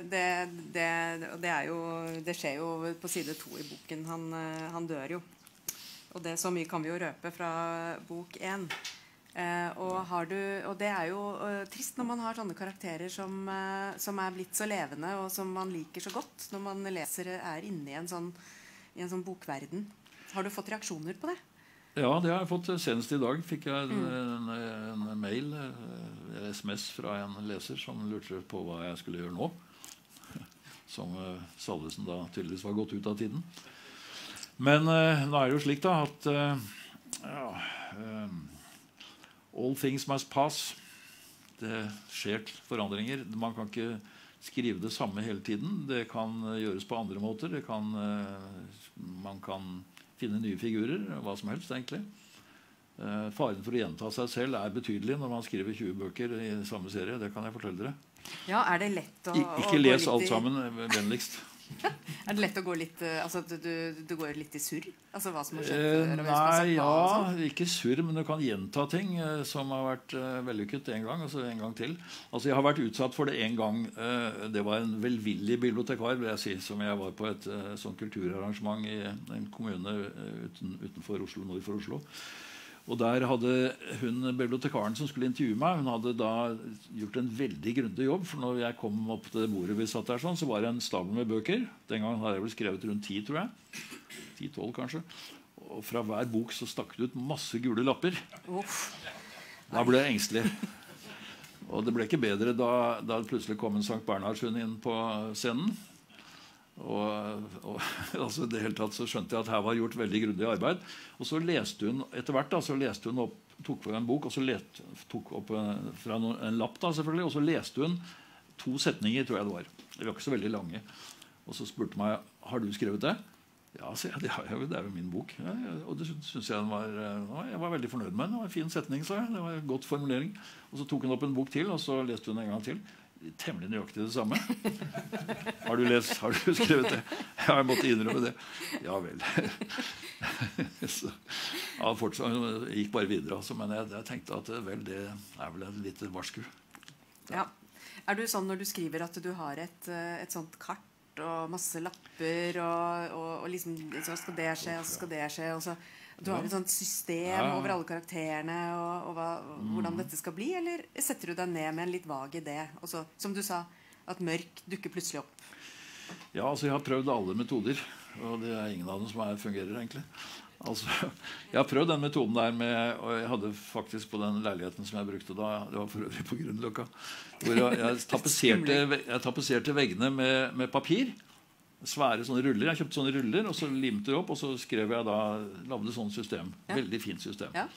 Speaker 1: det skjer jo på side 2 i boken. Han dør jo. Og så mye kan vi jo røpe fra bok 1. Og det er jo trist når man har sånne karakterer som er blitt så levende, og som man liker så godt, når man leser inne i en sånn bokverden. Har du fått reaksjoner på det?
Speaker 3: Ja, det har jeg fått. Senest i dag fikk jeg en mail, en SMS fra en leser som lurte på hva jeg skulle gjøre nå. Som Salvesen da tydeligvis var gått ut av tiden. Men nå er det jo slik da at all things must pass. Det skjer forandringer. Man kan ikke skrive det samme hele tiden. Det kan gjøres på andre måter. Man kan finne nye figurer, hva som helst egentlig. Faren for å gjenta seg selv er betydelig når man skriver 20 bøker i samme serie. Det kan jeg fortelle dere.
Speaker 1: Ja, er det lett å
Speaker 3: ikke les alt sammen, vennligst.
Speaker 1: Er det lett å gå litt, altså du går litt i surr? Altså hva som har skjedd?
Speaker 3: Nei, ja, ikke surr, men du kan gjenta ting som har vært vellykket en gang, og så en gang til. Altså jeg har vært utsatt for det en gang. Det var en velvillig bibliotekar, vil jeg si, som jeg var på et sånt kulturarrangement i en kommune utenfor Oslo, nord for Oslo. Og der hadde hun, bibliotekaren som skulle intervjue meg, hun hadde da gjort en veldig grundig jobb, for når jeg kom opp til det bordet vi satt der sånn, så var det en stabel med bøker. Den gangen hadde jeg vel skrevet rundt 10, tror jeg. 10-12 kanskje. Og fra hver bok så stakk det ut masse gule lapper. Da ble jeg engstelig. Og det ble ikke bedre da det plutselig kom en Sankt Bernhardshund inn på scenen. Og altså det hele tatt så skjønte jeg at her var gjort veldig grundig arbeid. Og så leste hun etter hvert da, så leste hun opp, tok på en bok, og så tok opp fra en lapp da selvfølgelig, og så leste hun 2 setninger, tror jeg det var. De var ikke så veldig lange. Og så spurte meg, har du skrevet det? Ja, så det er jo min bok. Ja, og det synes jeg var veldig fornøyd med den. Det var en fin setning, sa jeg. Det var en godt formulering. Og så tok hun opp en bok til, og så leste hun en gang til. Temmelig nøyaktig det samme. Har du skrevet det? Ja, jeg måtte innrømme det. Ja vel. Så, ja, fortsatt gikk bare videre, altså. Men jeg tenkte at vel, det er vel et lite varsku.
Speaker 1: Ja. Er du sånn når du skriver at du har et sånt kart og masse lapper og liksom så skal det skje, og så skal det skje, og så du har et sånt system over alle karakterene og hvordan dette skal bli, eller setter du deg ned med en litt vag idé, og så, som du sa, at mørk dukker plutselig opp?
Speaker 3: Ja, altså jeg har prøvd alle metoder, og det er ingen av dem som fungerer egentlig. Altså, jeg har prøvd den metoden der med, og jeg hadde faktisk på den leiligheten som jeg brukte da, det var for øvrig på Grünerløkka, hvor jeg tapetserte veggene med papir, svære sånne ruller. Jeg kjøpte sånne ruller, og så limte det opp, og så skrev jeg da, lavde sånn system. Veldig fint system. Ja.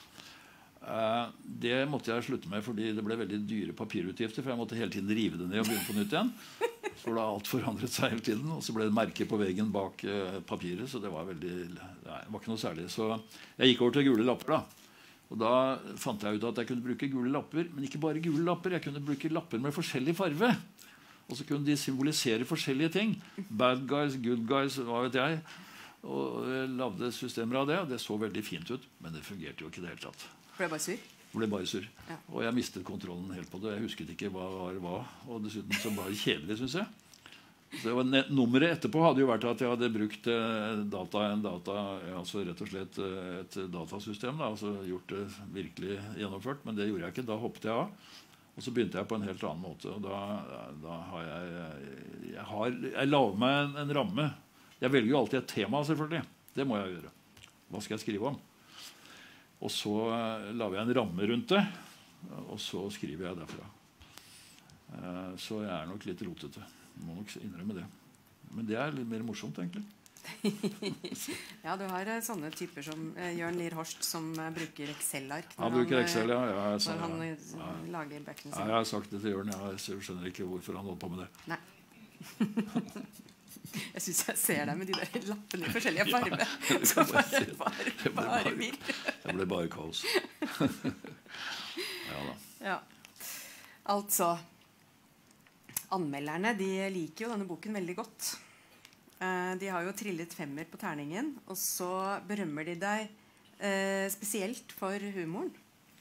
Speaker 3: Det måtte jeg slutte med, fordi det ble veldig dyre papirutgifter, for jeg måtte hele tiden rive det ned og begynne på nytt igjen. For da alt forandret seg hele tiden, og så ble det merker på veggen bak papiret, så det var veldig, det var ikke noe særlig. Så jeg gikk over til gule lapper da. Og da fant jeg ut at jeg kunne bruke gule lapper, men ikke bare gule lapper, jeg kunne bruke lapper med forskjellig farve. Og så kunne de symbolisere forskjellige ting. Bad guys, good guys, hva vet jeg. Og jeg lavde systemer av det, og det så veldig fint ut. Men det fungerte jo ikke det hele tatt.
Speaker 1: Ble bare sur?
Speaker 3: Ble bare sur.
Speaker 1: Ja.
Speaker 3: Og jeg mistet kontrollen helt på det. Jeg husket ikke hva var hva. Og dessuten så var det kjedelig, synes jeg. Så det var nummeret etterpå hadde jo vært at jeg hadde brukt altså rett og slett et datasystem, da, altså gjort det virkelig gjennomført. Men det gjorde jeg ikke. Da hoppet jeg av. Og så begynte jeg på en helt annen måte, og da har jeg lager meg en ramme. Jeg velger jo alltid et tema, selvfølgelig. Det må jeg gjøre. Hva skal jeg skrive om? Og så lager jeg en ramme rundt det, og så skriver jeg derfra. Så jeg nok litt rotete. Jeg må nok innrømme det. Men det litt mer morsomt, egentlig.
Speaker 1: Ja, du har sånne typer som Jørn Lier Horst som bruker Excel-ark
Speaker 3: Han bruker Excel, ja.
Speaker 1: Når han lager bøkene sine.
Speaker 3: Jeg har sagt det til Jørn. Jeg skjønner ikke hvorfor han holder på med det.
Speaker 1: Nei. Jeg synes jeg ser deg med de der lappene i forskjellige farger. Så bare vir.
Speaker 3: Det ble bare kaos. Ja da.
Speaker 1: Ja. Altså, anmelderne, de liker jo denne boken veldig godt. De har jo trillet 5 på terningen, og så berømmer de deg spesielt for humoren.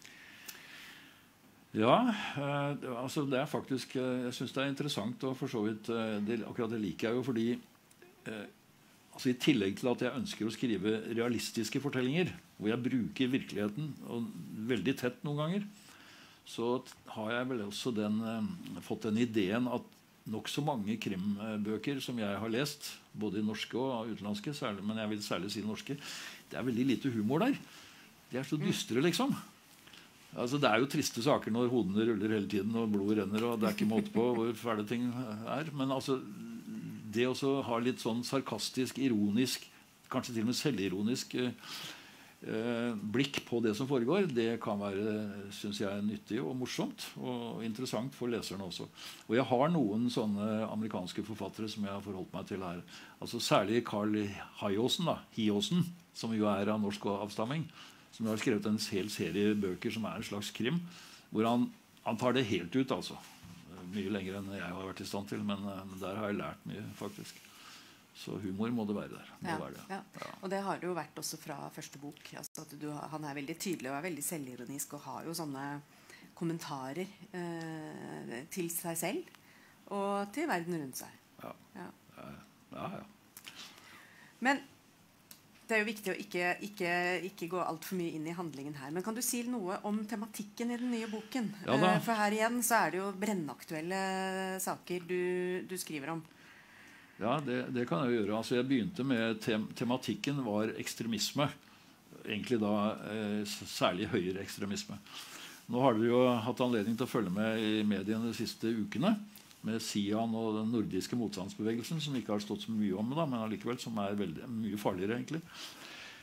Speaker 3: Ja, altså det faktisk, jeg synes det interessant, og for så vidt, akkurat det liker jeg jo, fordi altså i tillegg til at jeg ønsker å skrive realistiske fortellinger, hvor jeg bruker virkeligheten, og veldig tett noen ganger, så har jeg vel også fått den ideen at nok så mange krimbøker som jeg har lest, både i norske og utenlandske, særlig, men jeg vil særlig si norske, det veldig lite humor der. De så dystre, liksom. Altså, det jo triste saker når hodene ruller hele tiden, og blodet renner, og det ikke måte på hvor fæle ting Men altså, det å ha litt sånn sarkastisk, ironisk, kanskje til og med selvironisk blikk på det som foregår, det kan være, synes jeg, nyttig og morsomt og interessant for leserne også. Og jeg har noen sånne amerikanske forfattere som jeg har forholdt meg til her. Altså særlig Carl Hiaasen, som jo av norsk avstamming, som har skrevet en hel serie bøker som en slags krim, hvor han tar det helt ut, altså. Mye lenger enn jeg har vært i stand til, men der har jeg lært mye, faktisk. Så humor må det være der.
Speaker 1: Ja. Og det har det jo vært også fra første bok. Altså at han veldig tydelig og veldig selvironisk og har jo sånne kommentarer til seg selv og til verden rundt seg.
Speaker 3: Ja.
Speaker 1: Men det jo viktig å ikke gå alt for mye inn i handlingen her. Men kan du si noe om tematikken i den nye boken?
Speaker 3: Ja,
Speaker 1: for her igjen så det jo brennaktuelle saker du skriver om.
Speaker 3: Ja, det kan jeg gjøre. Altså, jeg begynte med tematikken var ekstremisme. Egentlig da særlig høyere ekstremisme. Nå har dere jo hatt anledning til å følge med i mediene de siste ukene med Sian og den nordiske motstandsbevegelsen, som ikke har stått så mye om, da, men allikevel som veldig mye farligere egentlig.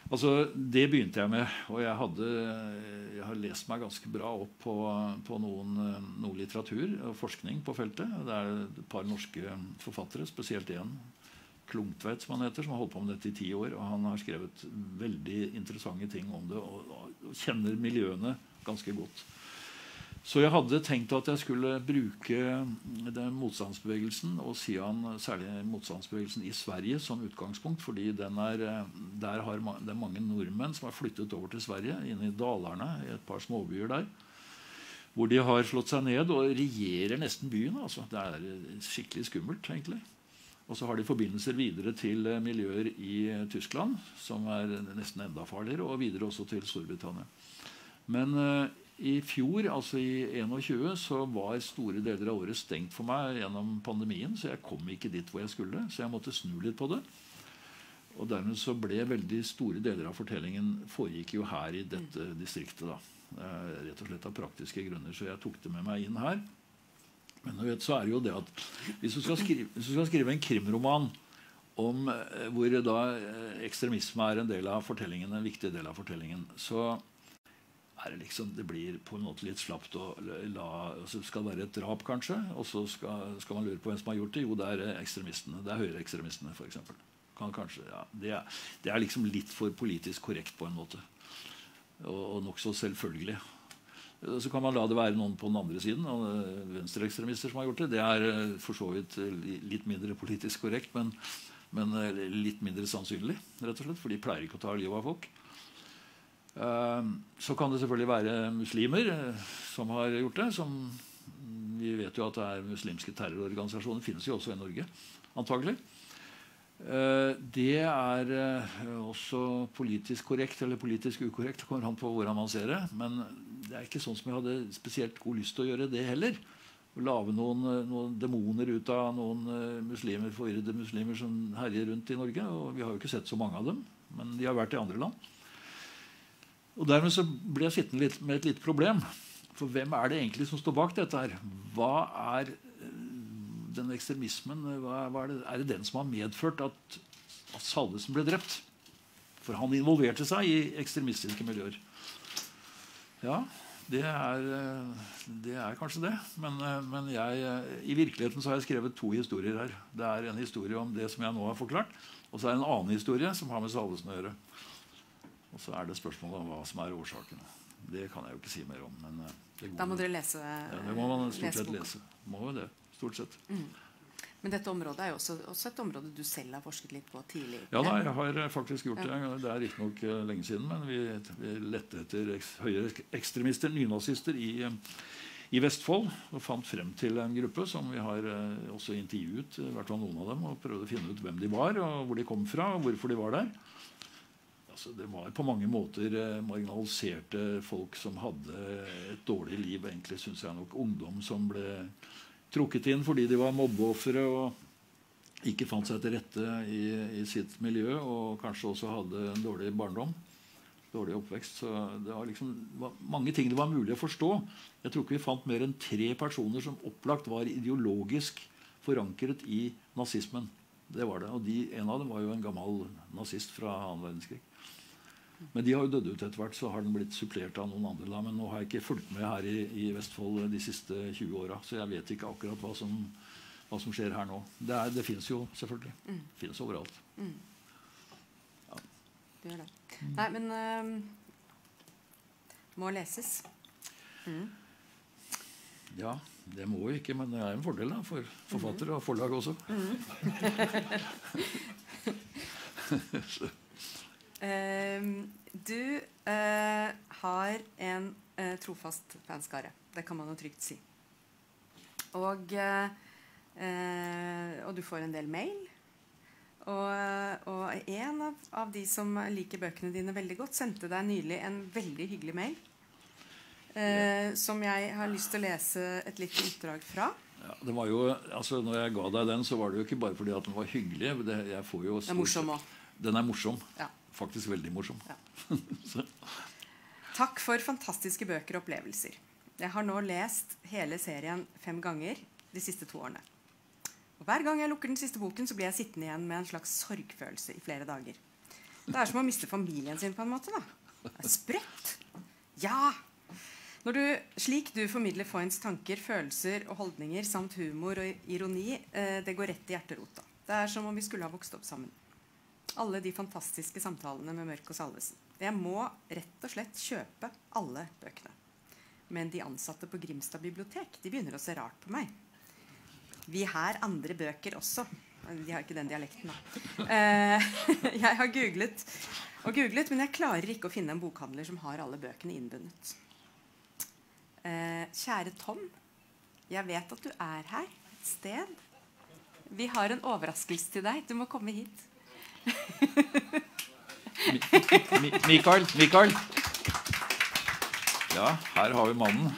Speaker 3: Altså, det begynte jeg med, og jeg har lest meg ganske bra opp på noe litteratur og forskning på feltet. Det er et par norske forfattere, spesielt en, Klungtveit som han heter, som har holdt på med dette i 10 år, og han har skrevet veldig interessante ting om det, og kjenner miljøene ganske godt. Så jeg hadde tenkt at jeg skulle bruke den motstandsbevegelsen, og særlig motstandsbevegelsen i Sverige som utgangspunkt, fordi det er mange nordmenn som har flyttet over til Sverige, inn i Dalarna, i et par småbyer der, hvor de har slått seg ned og regjerer nesten byen. Altså. Det er skikkelig skummelt, egentlig. Og så har de forbindelser videre til miljøer i Tyskland, som er nesten enda farligere, og videre også til Storbritannia. Men i fjor, altså i 21, så var store deler av året stengt for meg gjennom pandemien, så jeg kom ikke dit hvor jeg skulle, så jeg måtte snu litt på det. Og dermed så ble veldig store deler av fortellingen foregikk jo her i dette distriktet da. Rett og slett av praktiske grunner, så jeg tok det med meg inn her. Men du vet, så er det jo det at hvis du skal skrive en krimroman om hvor da ekstremisme er en del av fortellingen, en viktig del av fortellingen, så er det liksom, det blir på en måte litt slapt å så skal det være et drap kanskje, og så skal man lure på hvem som har gjort det. Jo, det er ekstremistene, det er høyreekstremistene for eksempel. Kanskje, ja, det er liksom litt for politisk korrekt på en måte, og nok så selvfølgelig. Så kan man la det være noen på den andre siden, venstreekstremister som har gjort det. Det er for så vidt litt mindre politisk korrekt, men litt mindre sannsynlig, rett og slett, for de pleier ikke å ta livet av folk. Så kan det selvfølgelig være muslimer som har gjort det. Vi vet jo at det er muslimske terrororganisasjoner, finnes jo også i Norge, antagelig. Det er også politisk korrekt eller politisk ukorrekt, det kommer an på hvordan man ser det, men det er ikke sånn som jeg hadde spesielt god lyst til å gjøre det heller, å lave noen demoner ut av noen muslimer, forvirrede muslimer som herjer rundt i Norge, og vi har jo ikke sett så mange av dem, men de har vært i andre land. Og dermed så ble jeg sittende med et lite problem, for hvem er det egentlig som står bak dette her? Hva er den ekstremismen, er det den som har medført at Salvesen ble drept? For han involverte seg i ekstremistiske miljøer. Ja, det er kanskje det. Men i virkeligheten så har jeg skrevet 2 historier her. Det er en historie om det som jeg nå har forklart, og så er det en annen historie som har med Salvesen å gjøre. Og så er det spørsmålet om hva som er årsaken. Det kan jeg jo ikke si mer om. Men
Speaker 1: da må dere lese
Speaker 3: ja, det må man stort sett lese. Må jo det, stort sett.
Speaker 1: Men dette området er jo også et område du selv har forsket litt på tidlig.
Speaker 3: Ja, da, jeg har faktisk gjort det. Det er ikke nok lenge siden, men vi lette etter høyere ekstremister, nynazister i Vestfold, og fant frem til en gruppe som vi har også intervjuet, i hvert fall noen av dem, og prøvde å finne ut hvem de var, og hvor de kom fra, og hvorfor de var der. Altså, det var på mange måter marginaliserte folk som hadde et dårlig liv, egentlig synes jeg nok. Ungdom som ble trukket inn fordi de var mobbeoffere og ikke fant seg til rette i sitt miljø, og kanskje også hadde en dårlig barndom, dårlig oppvekst. Så det var mange ting det var mulig å forstå. Jeg tror ikke vi fant mer enn 3 personer som opplagt var ideologisk forankret i nazismen. Det var det, og en av dem var jo en gammel nazist fra 2. verdenskrig. Men de har jo dødd ut etter hvert, så har den blitt supplert av noen andre. Men nå har jeg ikke fulgt med her i Vestfold de siste 20 årene, så jeg vet ikke akkurat hva som skjer her nå. Det finnes jo selvfølgelig. Det finnes overalt.
Speaker 1: Ja. Det gjør det. Nei, men må leses.
Speaker 3: Ja, det må jo ikke, men det er en fordel da, for forfattere og forlag også.
Speaker 1: Du har en trofast fanskare. Det kan man jo trygt si. Og du får en del mail. Og en av de som liker bøkene dine veldig godt, sendte deg nylig en veldig hyggelig mail. Som jeg har lyst til å lese et lite utdrag fra.
Speaker 3: Ja, det var jo, altså når jeg ga deg den, så var det jo ikke bare fordi at den var hyggelig. Jeg får jo
Speaker 1: det er morsom også.
Speaker 3: Den er morsom.
Speaker 1: Ja.
Speaker 3: Faktisk veldig morsom.
Speaker 1: Ja. Takk for fantastiske bøker og opplevelser. Jeg har nå lest hele serien 5 ganger de siste 2 årene. Og hver gang jeg lukker den siste boken, så blir jeg sittende igjen med en slags sorgfølelse i flere dager. Det er som å miste familien sin på en måte, da. Det er sprøtt. Ja. Slik du formidler Foynes tanker, følelser og holdninger samt humor og ironi, det går rett i hjerterota. Det er som om vi skulle ha vokst opp sammen. Alle de fantastiske samtalene med Mørk og Salvesen. Jeg må rett og slett kjøpe alle bøkene. Men de ansatte på Grimstad bibliotek, de begynner å se rart på meg. Vi har andre bøker også. De har ikke den dialekten, da. Jeg har googlet, men jeg klarer ikke å finne en bokhandler som har alle bøkene innbundet. Kjære Tom, jeg vet at du er her et sted. Vi har en overraskelse til deg. Du må komme hit.
Speaker 3: Mikael. Ja, her har vi mannen.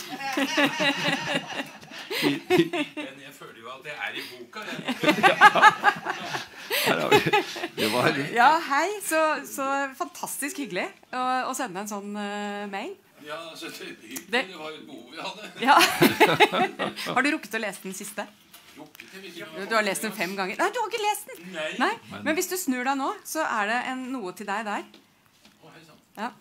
Speaker 5: Men jeg føler jo at det er i boka.
Speaker 1: Ja, hei. Så fantastisk hyggelig å sende en sånn mail.
Speaker 5: Ja, altså, det var jo et behov vi hadde.
Speaker 1: Ja. Har du rukket å lese den siste? Du har lest den 5 ganger. Nei, du har ikke lest den. Nei. Men hvis du snur deg nå, så er det noe til deg der. Ja.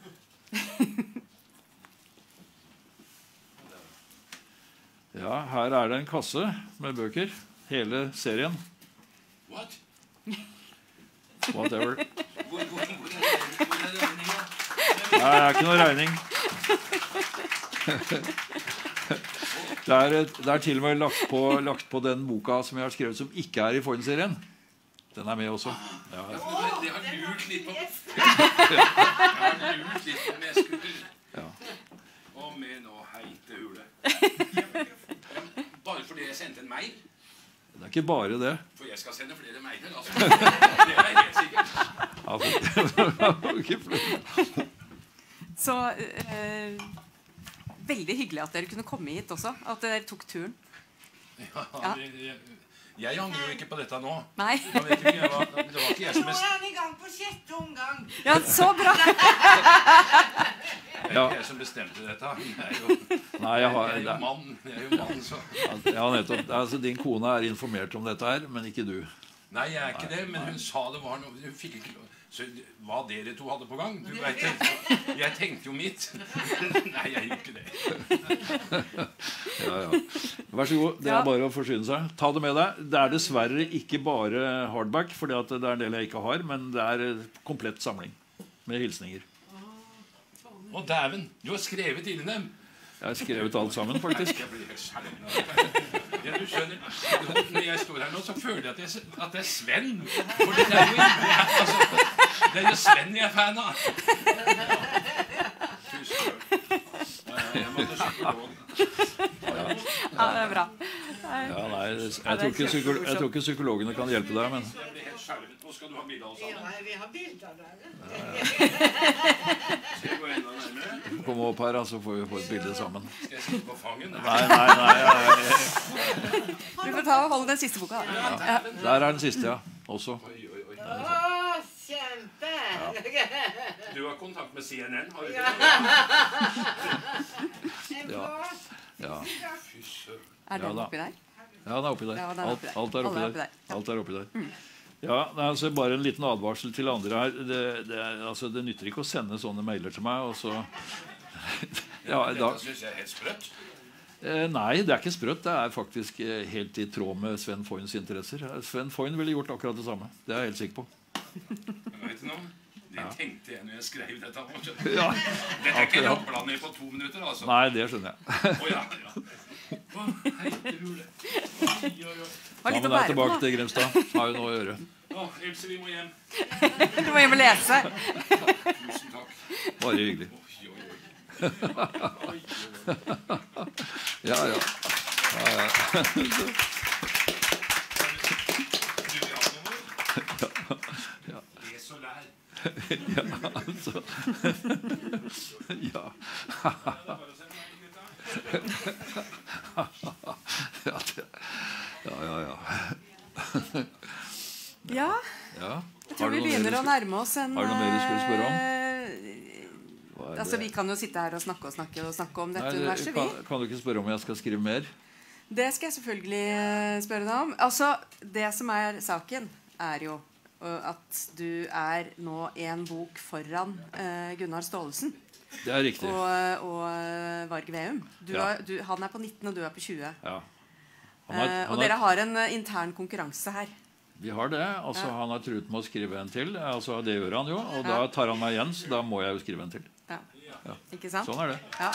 Speaker 3: Ja, her er det en kasse med bøker. Hele serien.
Speaker 5: What?
Speaker 3: Whatever.
Speaker 5: Hvor er det regninga?
Speaker 3: Nei, det er ikke noe regning. Det er til og med lagt på den boka som jeg har skrevet som ikke er i Foynes-serien. Den er med også. Ja.
Speaker 5: Det har lurt litt på. Jeg har lurt litt på om jeg skulle.
Speaker 3: Ja.
Speaker 5: Og med nå heite hule. Bare fordi jeg sendte en mail.
Speaker 3: Det er ikke bare det.
Speaker 5: For jeg skal sende flere mailer, altså. Det er helt sikkert.
Speaker 1: Så veldig hyggelig at dere kunne komme hit også. At dere tok turen.
Speaker 5: Ja. Jeg angrer jo ikke på dette nå.
Speaker 1: Nei.
Speaker 5: Det var ikke jeg som
Speaker 2: Nå er han i gang på 6. omgang.
Speaker 1: Ja, så bra.
Speaker 5: Det er ikke jeg som bestemte dette. Jeg er jo mann, så.
Speaker 3: Ja, nettopp. Altså, din kone er informert om dette her, men ikke du.
Speaker 5: Nei, jeg er ikke det, men hun sa det var noe. Hun fikk ikke lov. Så hva dere to hadde på gang? Du vet, jeg tenkte jo mitt. Nei, jeg gjorde ikke det.
Speaker 3: Ja. Vær så god, det er bare å forsyne seg. Ta det med deg. Det er dessverre ikke bare hardback, for det er en del jeg ikke har, men det er komplett samling med hilsninger.
Speaker 5: Å, dæven, du har skrevet inn dem.
Speaker 3: Jeg har skrevet alt sammen, faktisk.
Speaker 5: Jeg blir helt skjelven. Ja, du skjønner, når jeg står her nå, så føler jeg at det er Sven. For det er jo altså, det er jo Sven jeg er fan av. Jeg måtte psykolog.
Speaker 1: Ja, det er bra.
Speaker 3: Ja, nei, jeg tror ikke psykologene kan hjelpe deg, men...
Speaker 5: Jeg blir helt skjelven. Nå skal du ha bilder av oss alle.
Speaker 2: Ja, vi har bilder der.
Speaker 5: Skal jeg gå enda nærmere?
Speaker 3: Kom opp her, så får vi få et bilde sammen.
Speaker 5: Skal jeg sitte på fangen?
Speaker 3: Nei.
Speaker 1: Du får ta og holde den siste boka.
Speaker 3: Ja. Der er den siste, ja. Også.
Speaker 2: Å, kjempe!
Speaker 5: Du har kontakt med CNN, har du ikke?
Speaker 3: Ja.
Speaker 5: Fy søren.
Speaker 1: Er den oppi der?
Speaker 3: Ja, den er oppi der.
Speaker 1: Ja, den er oppi der.
Speaker 3: Alt er oppi
Speaker 1: Alle er oppi
Speaker 3: der.
Speaker 1: der. Ja.
Speaker 3: Alt er oppi der. Ja, det er altså bare en liten advarsel til andre her. Det nytter ikke å sende sånne mailer til meg, og så... Ja,
Speaker 5: Dette synes jeg er helt sprøtt.
Speaker 3: Nei, det er ikke sprøtt. Det er faktisk helt i tråd med Sven Foynes interesser. Sven Foyne ville gjort akkurat det samme. Det er jeg helt sikker på.
Speaker 5: Vet du noe? Det tenkte jeg når jeg skrev dette.
Speaker 3: Ja.
Speaker 5: Dette er ikke rapplandet på 2 minutter, altså.
Speaker 3: Nei, det skjønner jeg.
Speaker 5: Åja. Å, heiterule.
Speaker 1: Har litt å
Speaker 3: Ta med deg
Speaker 1: bære på,
Speaker 3: tilbake
Speaker 1: da.
Speaker 3: til Grimstad. Har jo noe å gjøre.
Speaker 5: Å, Else, vi må hjem.
Speaker 1: Du må hjem og lese.
Speaker 5: Tusen takk.
Speaker 3: Bare hyggelig.
Speaker 5: Oi.
Speaker 3: Ja.
Speaker 5: Du vil ha noe? Les og lær.
Speaker 3: Ja, altså. Ja.
Speaker 1: Ja,
Speaker 3: Ja.
Speaker 1: jeg tror vi begynner å nærme oss en...
Speaker 3: Har du noe mer du skulle spørre om?
Speaker 1: Altså, vi kan jo sitte her og snakke om dette universet, vi.
Speaker 3: Kan du ikke spørre om jeg skal skrive mer?
Speaker 1: Det skal jeg selvfølgelig spørre deg om. Altså, det som er saken, er jo og at du nå en bok foran Gunnar Staalesen.
Speaker 3: Det er riktig.
Speaker 1: Og Varg Veum.
Speaker 3: Ja.
Speaker 1: Han på 19, og du på 20.
Speaker 3: Ja.
Speaker 1: Og dere har en intern konkurranse her.
Speaker 3: Vi har det. Altså, han har truet med å skrive en til. Altså, det gjør han jo. Og da tar han meg igjen, så da må jeg jo skrive en til.
Speaker 1: Ja. Ikke sant?
Speaker 3: Sånn er det.
Speaker 1: Ja.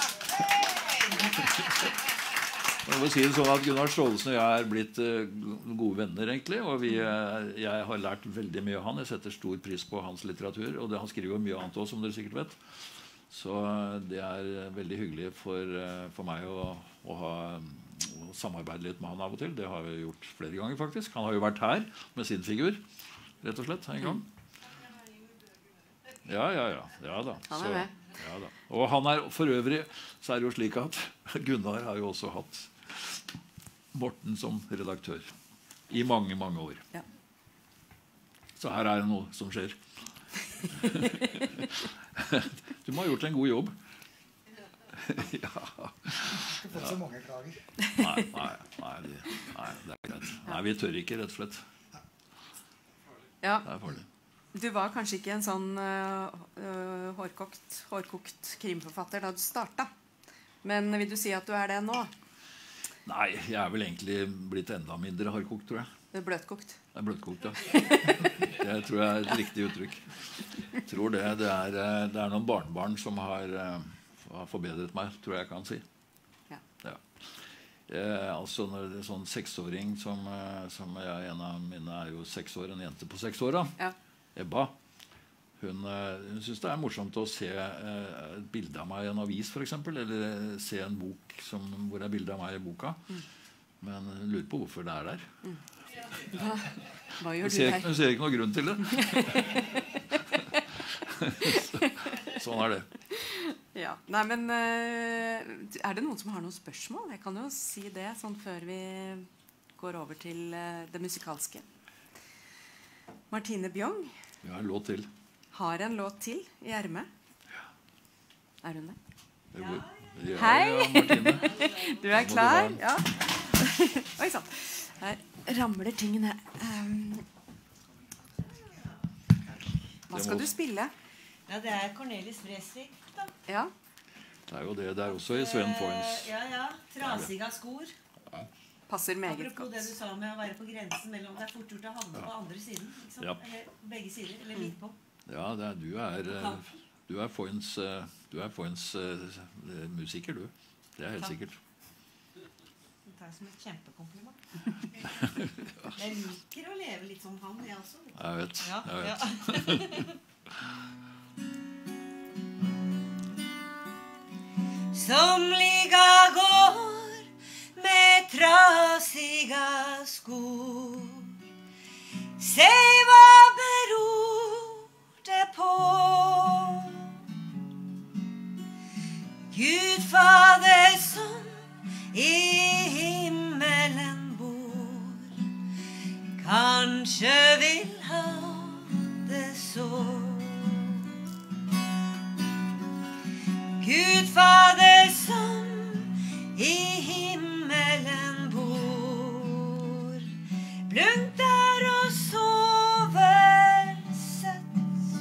Speaker 3: Jeg må si det sånn at Gunnar Staalesen og jeg er blitt gode venner, egentlig. Og jeg har lært veldig mye av han. Jeg setter stor pris på hans litteratur. Og han skriver jo mye annet også, som dere sikkert vet. Så det er veldig hyggelig for meg å samarbeide litt med han av og til. Det har vi gjort flere ganger, faktisk. Han har jo vært her med sin figur, rett og slett, en gang. Ja da.
Speaker 1: Han er med.
Speaker 3: Ja da. Og han for øvrig så er det jo slik at Gunnar har jo også hatt Morten som redaktør i mange, mange år.
Speaker 1: Ja.
Speaker 3: Så her er det noe som skjer. Du må ha gjort en god jobb. Ja.
Speaker 4: Du får så mange klager.
Speaker 3: Nei, det er greit. Nei, vi tør ikke, rett og slett.
Speaker 1: Ja.
Speaker 3: Det er farlig.
Speaker 1: Du var kanskje ikke en sånn hårkokt krimforfatter da du startet. Men vil du si at du er det nå?
Speaker 3: Nei, jeg er vel egentlig blitt enda mindre hardkokt, tror jeg.
Speaker 1: Det er bløtkokt.
Speaker 3: Det er bløtkokt, ja. Det tror jeg er et riktig uttrykk. Jeg tror det er noen barnebarn som har forbedret meg, tror jeg kan si. Ja. Altså når det er sånn 6-åring som en av mine er jo 6 år, en jente på 6 år da.
Speaker 1: Ja.
Speaker 3: Ebba. Hun synes det er morsomt å se et bilde av meg i en avis, for eksempel, eller se en bok hvor det er bilde av meg i boka. Men hun lurer på hvorfor det er der.
Speaker 1: Hva gjør du der?
Speaker 3: Hun ser ikke noen grunn til det. Sånn er det.
Speaker 1: Ja. Nei, men er det noen som har noen spørsmål? Jeg kan jo si det sånn før vi går over til det musikalske. Martine Bjong
Speaker 3: Ja, en låt til.
Speaker 1: har en låt til i ermet. Er hun det?
Speaker 3: Ja.
Speaker 1: Hei!
Speaker 3: Ja, Martine.
Speaker 1: Du er klar? Ja. Oi sann. Her ramler tingene. Hva skal du spille?
Speaker 6: Ja, det er Cornelis Vreeswijk, da.
Speaker 1: Ja.
Speaker 3: Det er jo det. Det er også i Sven Foynes.
Speaker 6: Ja. Trasiga skor.
Speaker 1: Passer meget
Speaker 6: Apropos det
Speaker 1: godt.
Speaker 6: du sa med å være på grensen mellom det er fort gjort å havne på andre siden. Ikke sant?
Speaker 3: Ja.
Speaker 6: Eller begge sider, eller midt på.
Speaker 3: Ja, du er Foynes musiker, du. Det er helt sikkert.
Speaker 6: Det tar jeg som et kjempekompliment. Jeg liker å leve litt som han, jeg også.
Speaker 3: Jeg vet.
Speaker 6: Ja,
Speaker 3: Jeg vet.
Speaker 6: ja. Somliga går med trasiga skor. Säg vad beror det på? Gud Fader som i himmelen bor, kanskje vil ha det så. Gud Fader som i himmelen bor, blundar og sover søtt.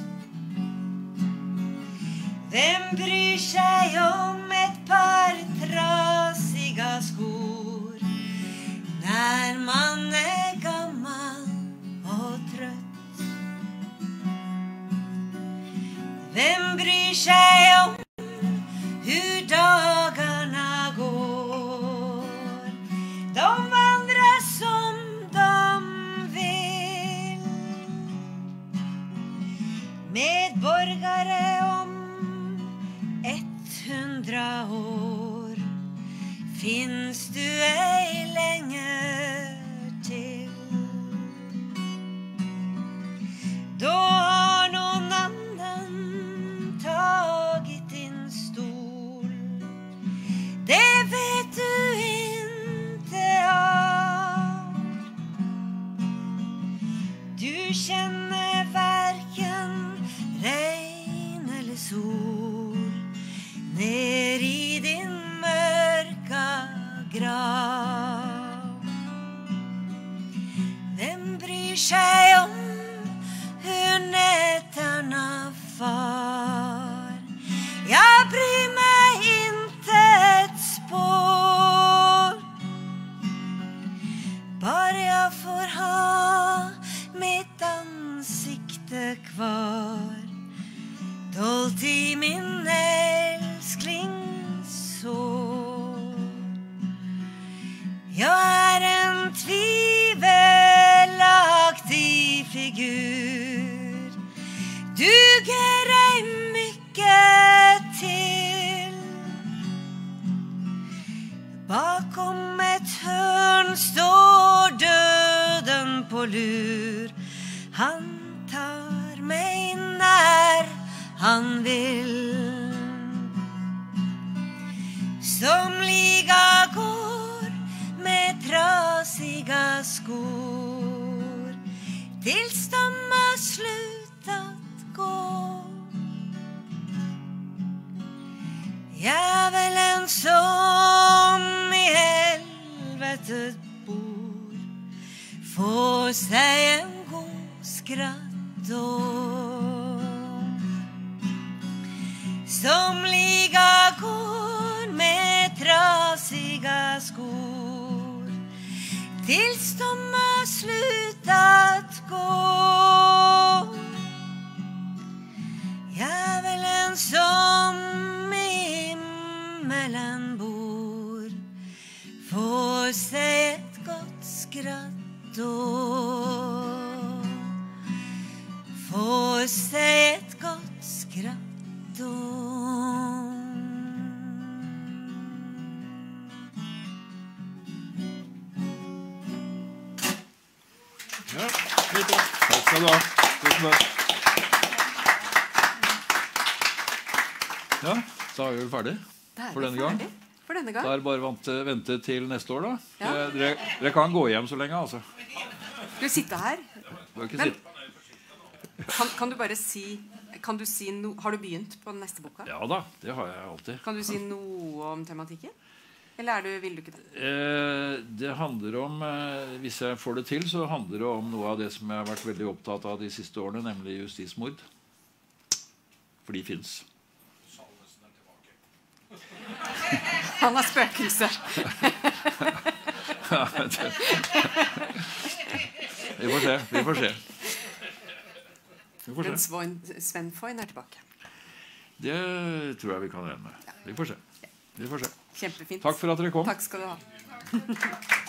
Speaker 6: Hvem bryr seg om et par trasiga skor när man är gammal och trött? Hvem bryr seg om hur dagarna går? De vandrar som de vill, medborgare om 100 år. Finns du ej länge till, då har någon annan tagit din stol. Det vet du inte av. Du känner varken regn eller sol ner i din mörka grav.
Speaker 7: sitter kvar dolt i min älsklingssår. Jag är en tvivelaktig figur, duger ej mycket till. Bakom ett hörn står döden på lur. Han tar mig när han vill. Somliga går med trasiga skor tills de har slutat gå. Djävulen som i helvetet bor får sig en god skratt då. Somliga går med trasiga skor tills de har slutat gå. Djävulen som i himmelen bor får sig ett gott skratt då. Får sig ett gott skratt då.
Speaker 3: Ja, takk skal du ha. Tusen takk. Ja, så er vi vel ferdig for denne gang.
Speaker 1: For denne gang.
Speaker 3: Da er det bare vente til neste år, da.
Speaker 1: Ja.
Speaker 3: Dere kan gå hjem så lenge, altså.
Speaker 1: Du sitter her.
Speaker 3: Bør ikke
Speaker 1: Men-
Speaker 3: sitte.
Speaker 1: Kan du bare si har du begynt på den neste boka?
Speaker 3: Ja da, det har jeg alltid.
Speaker 1: Kan du si noe om tematikken? Eller vil du ikke det?
Speaker 3: Det handler om, hvis jeg får det til, så handler det om noe av det som jeg har vært veldig opptatt av de siste årene, nemlig justismord. For de finnes.
Speaker 1: Han har spøkelse.
Speaker 3: Vi får se. Vi får se.
Speaker 1: Men Sven Foyn er tilbake.
Speaker 3: Det tror jeg vi kan regne med. Vi får se. Vi får se.
Speaker 1: Kjempefint.
Speaker 3: Takk for at dere kom.
Speaker 1: Takk skal du ha.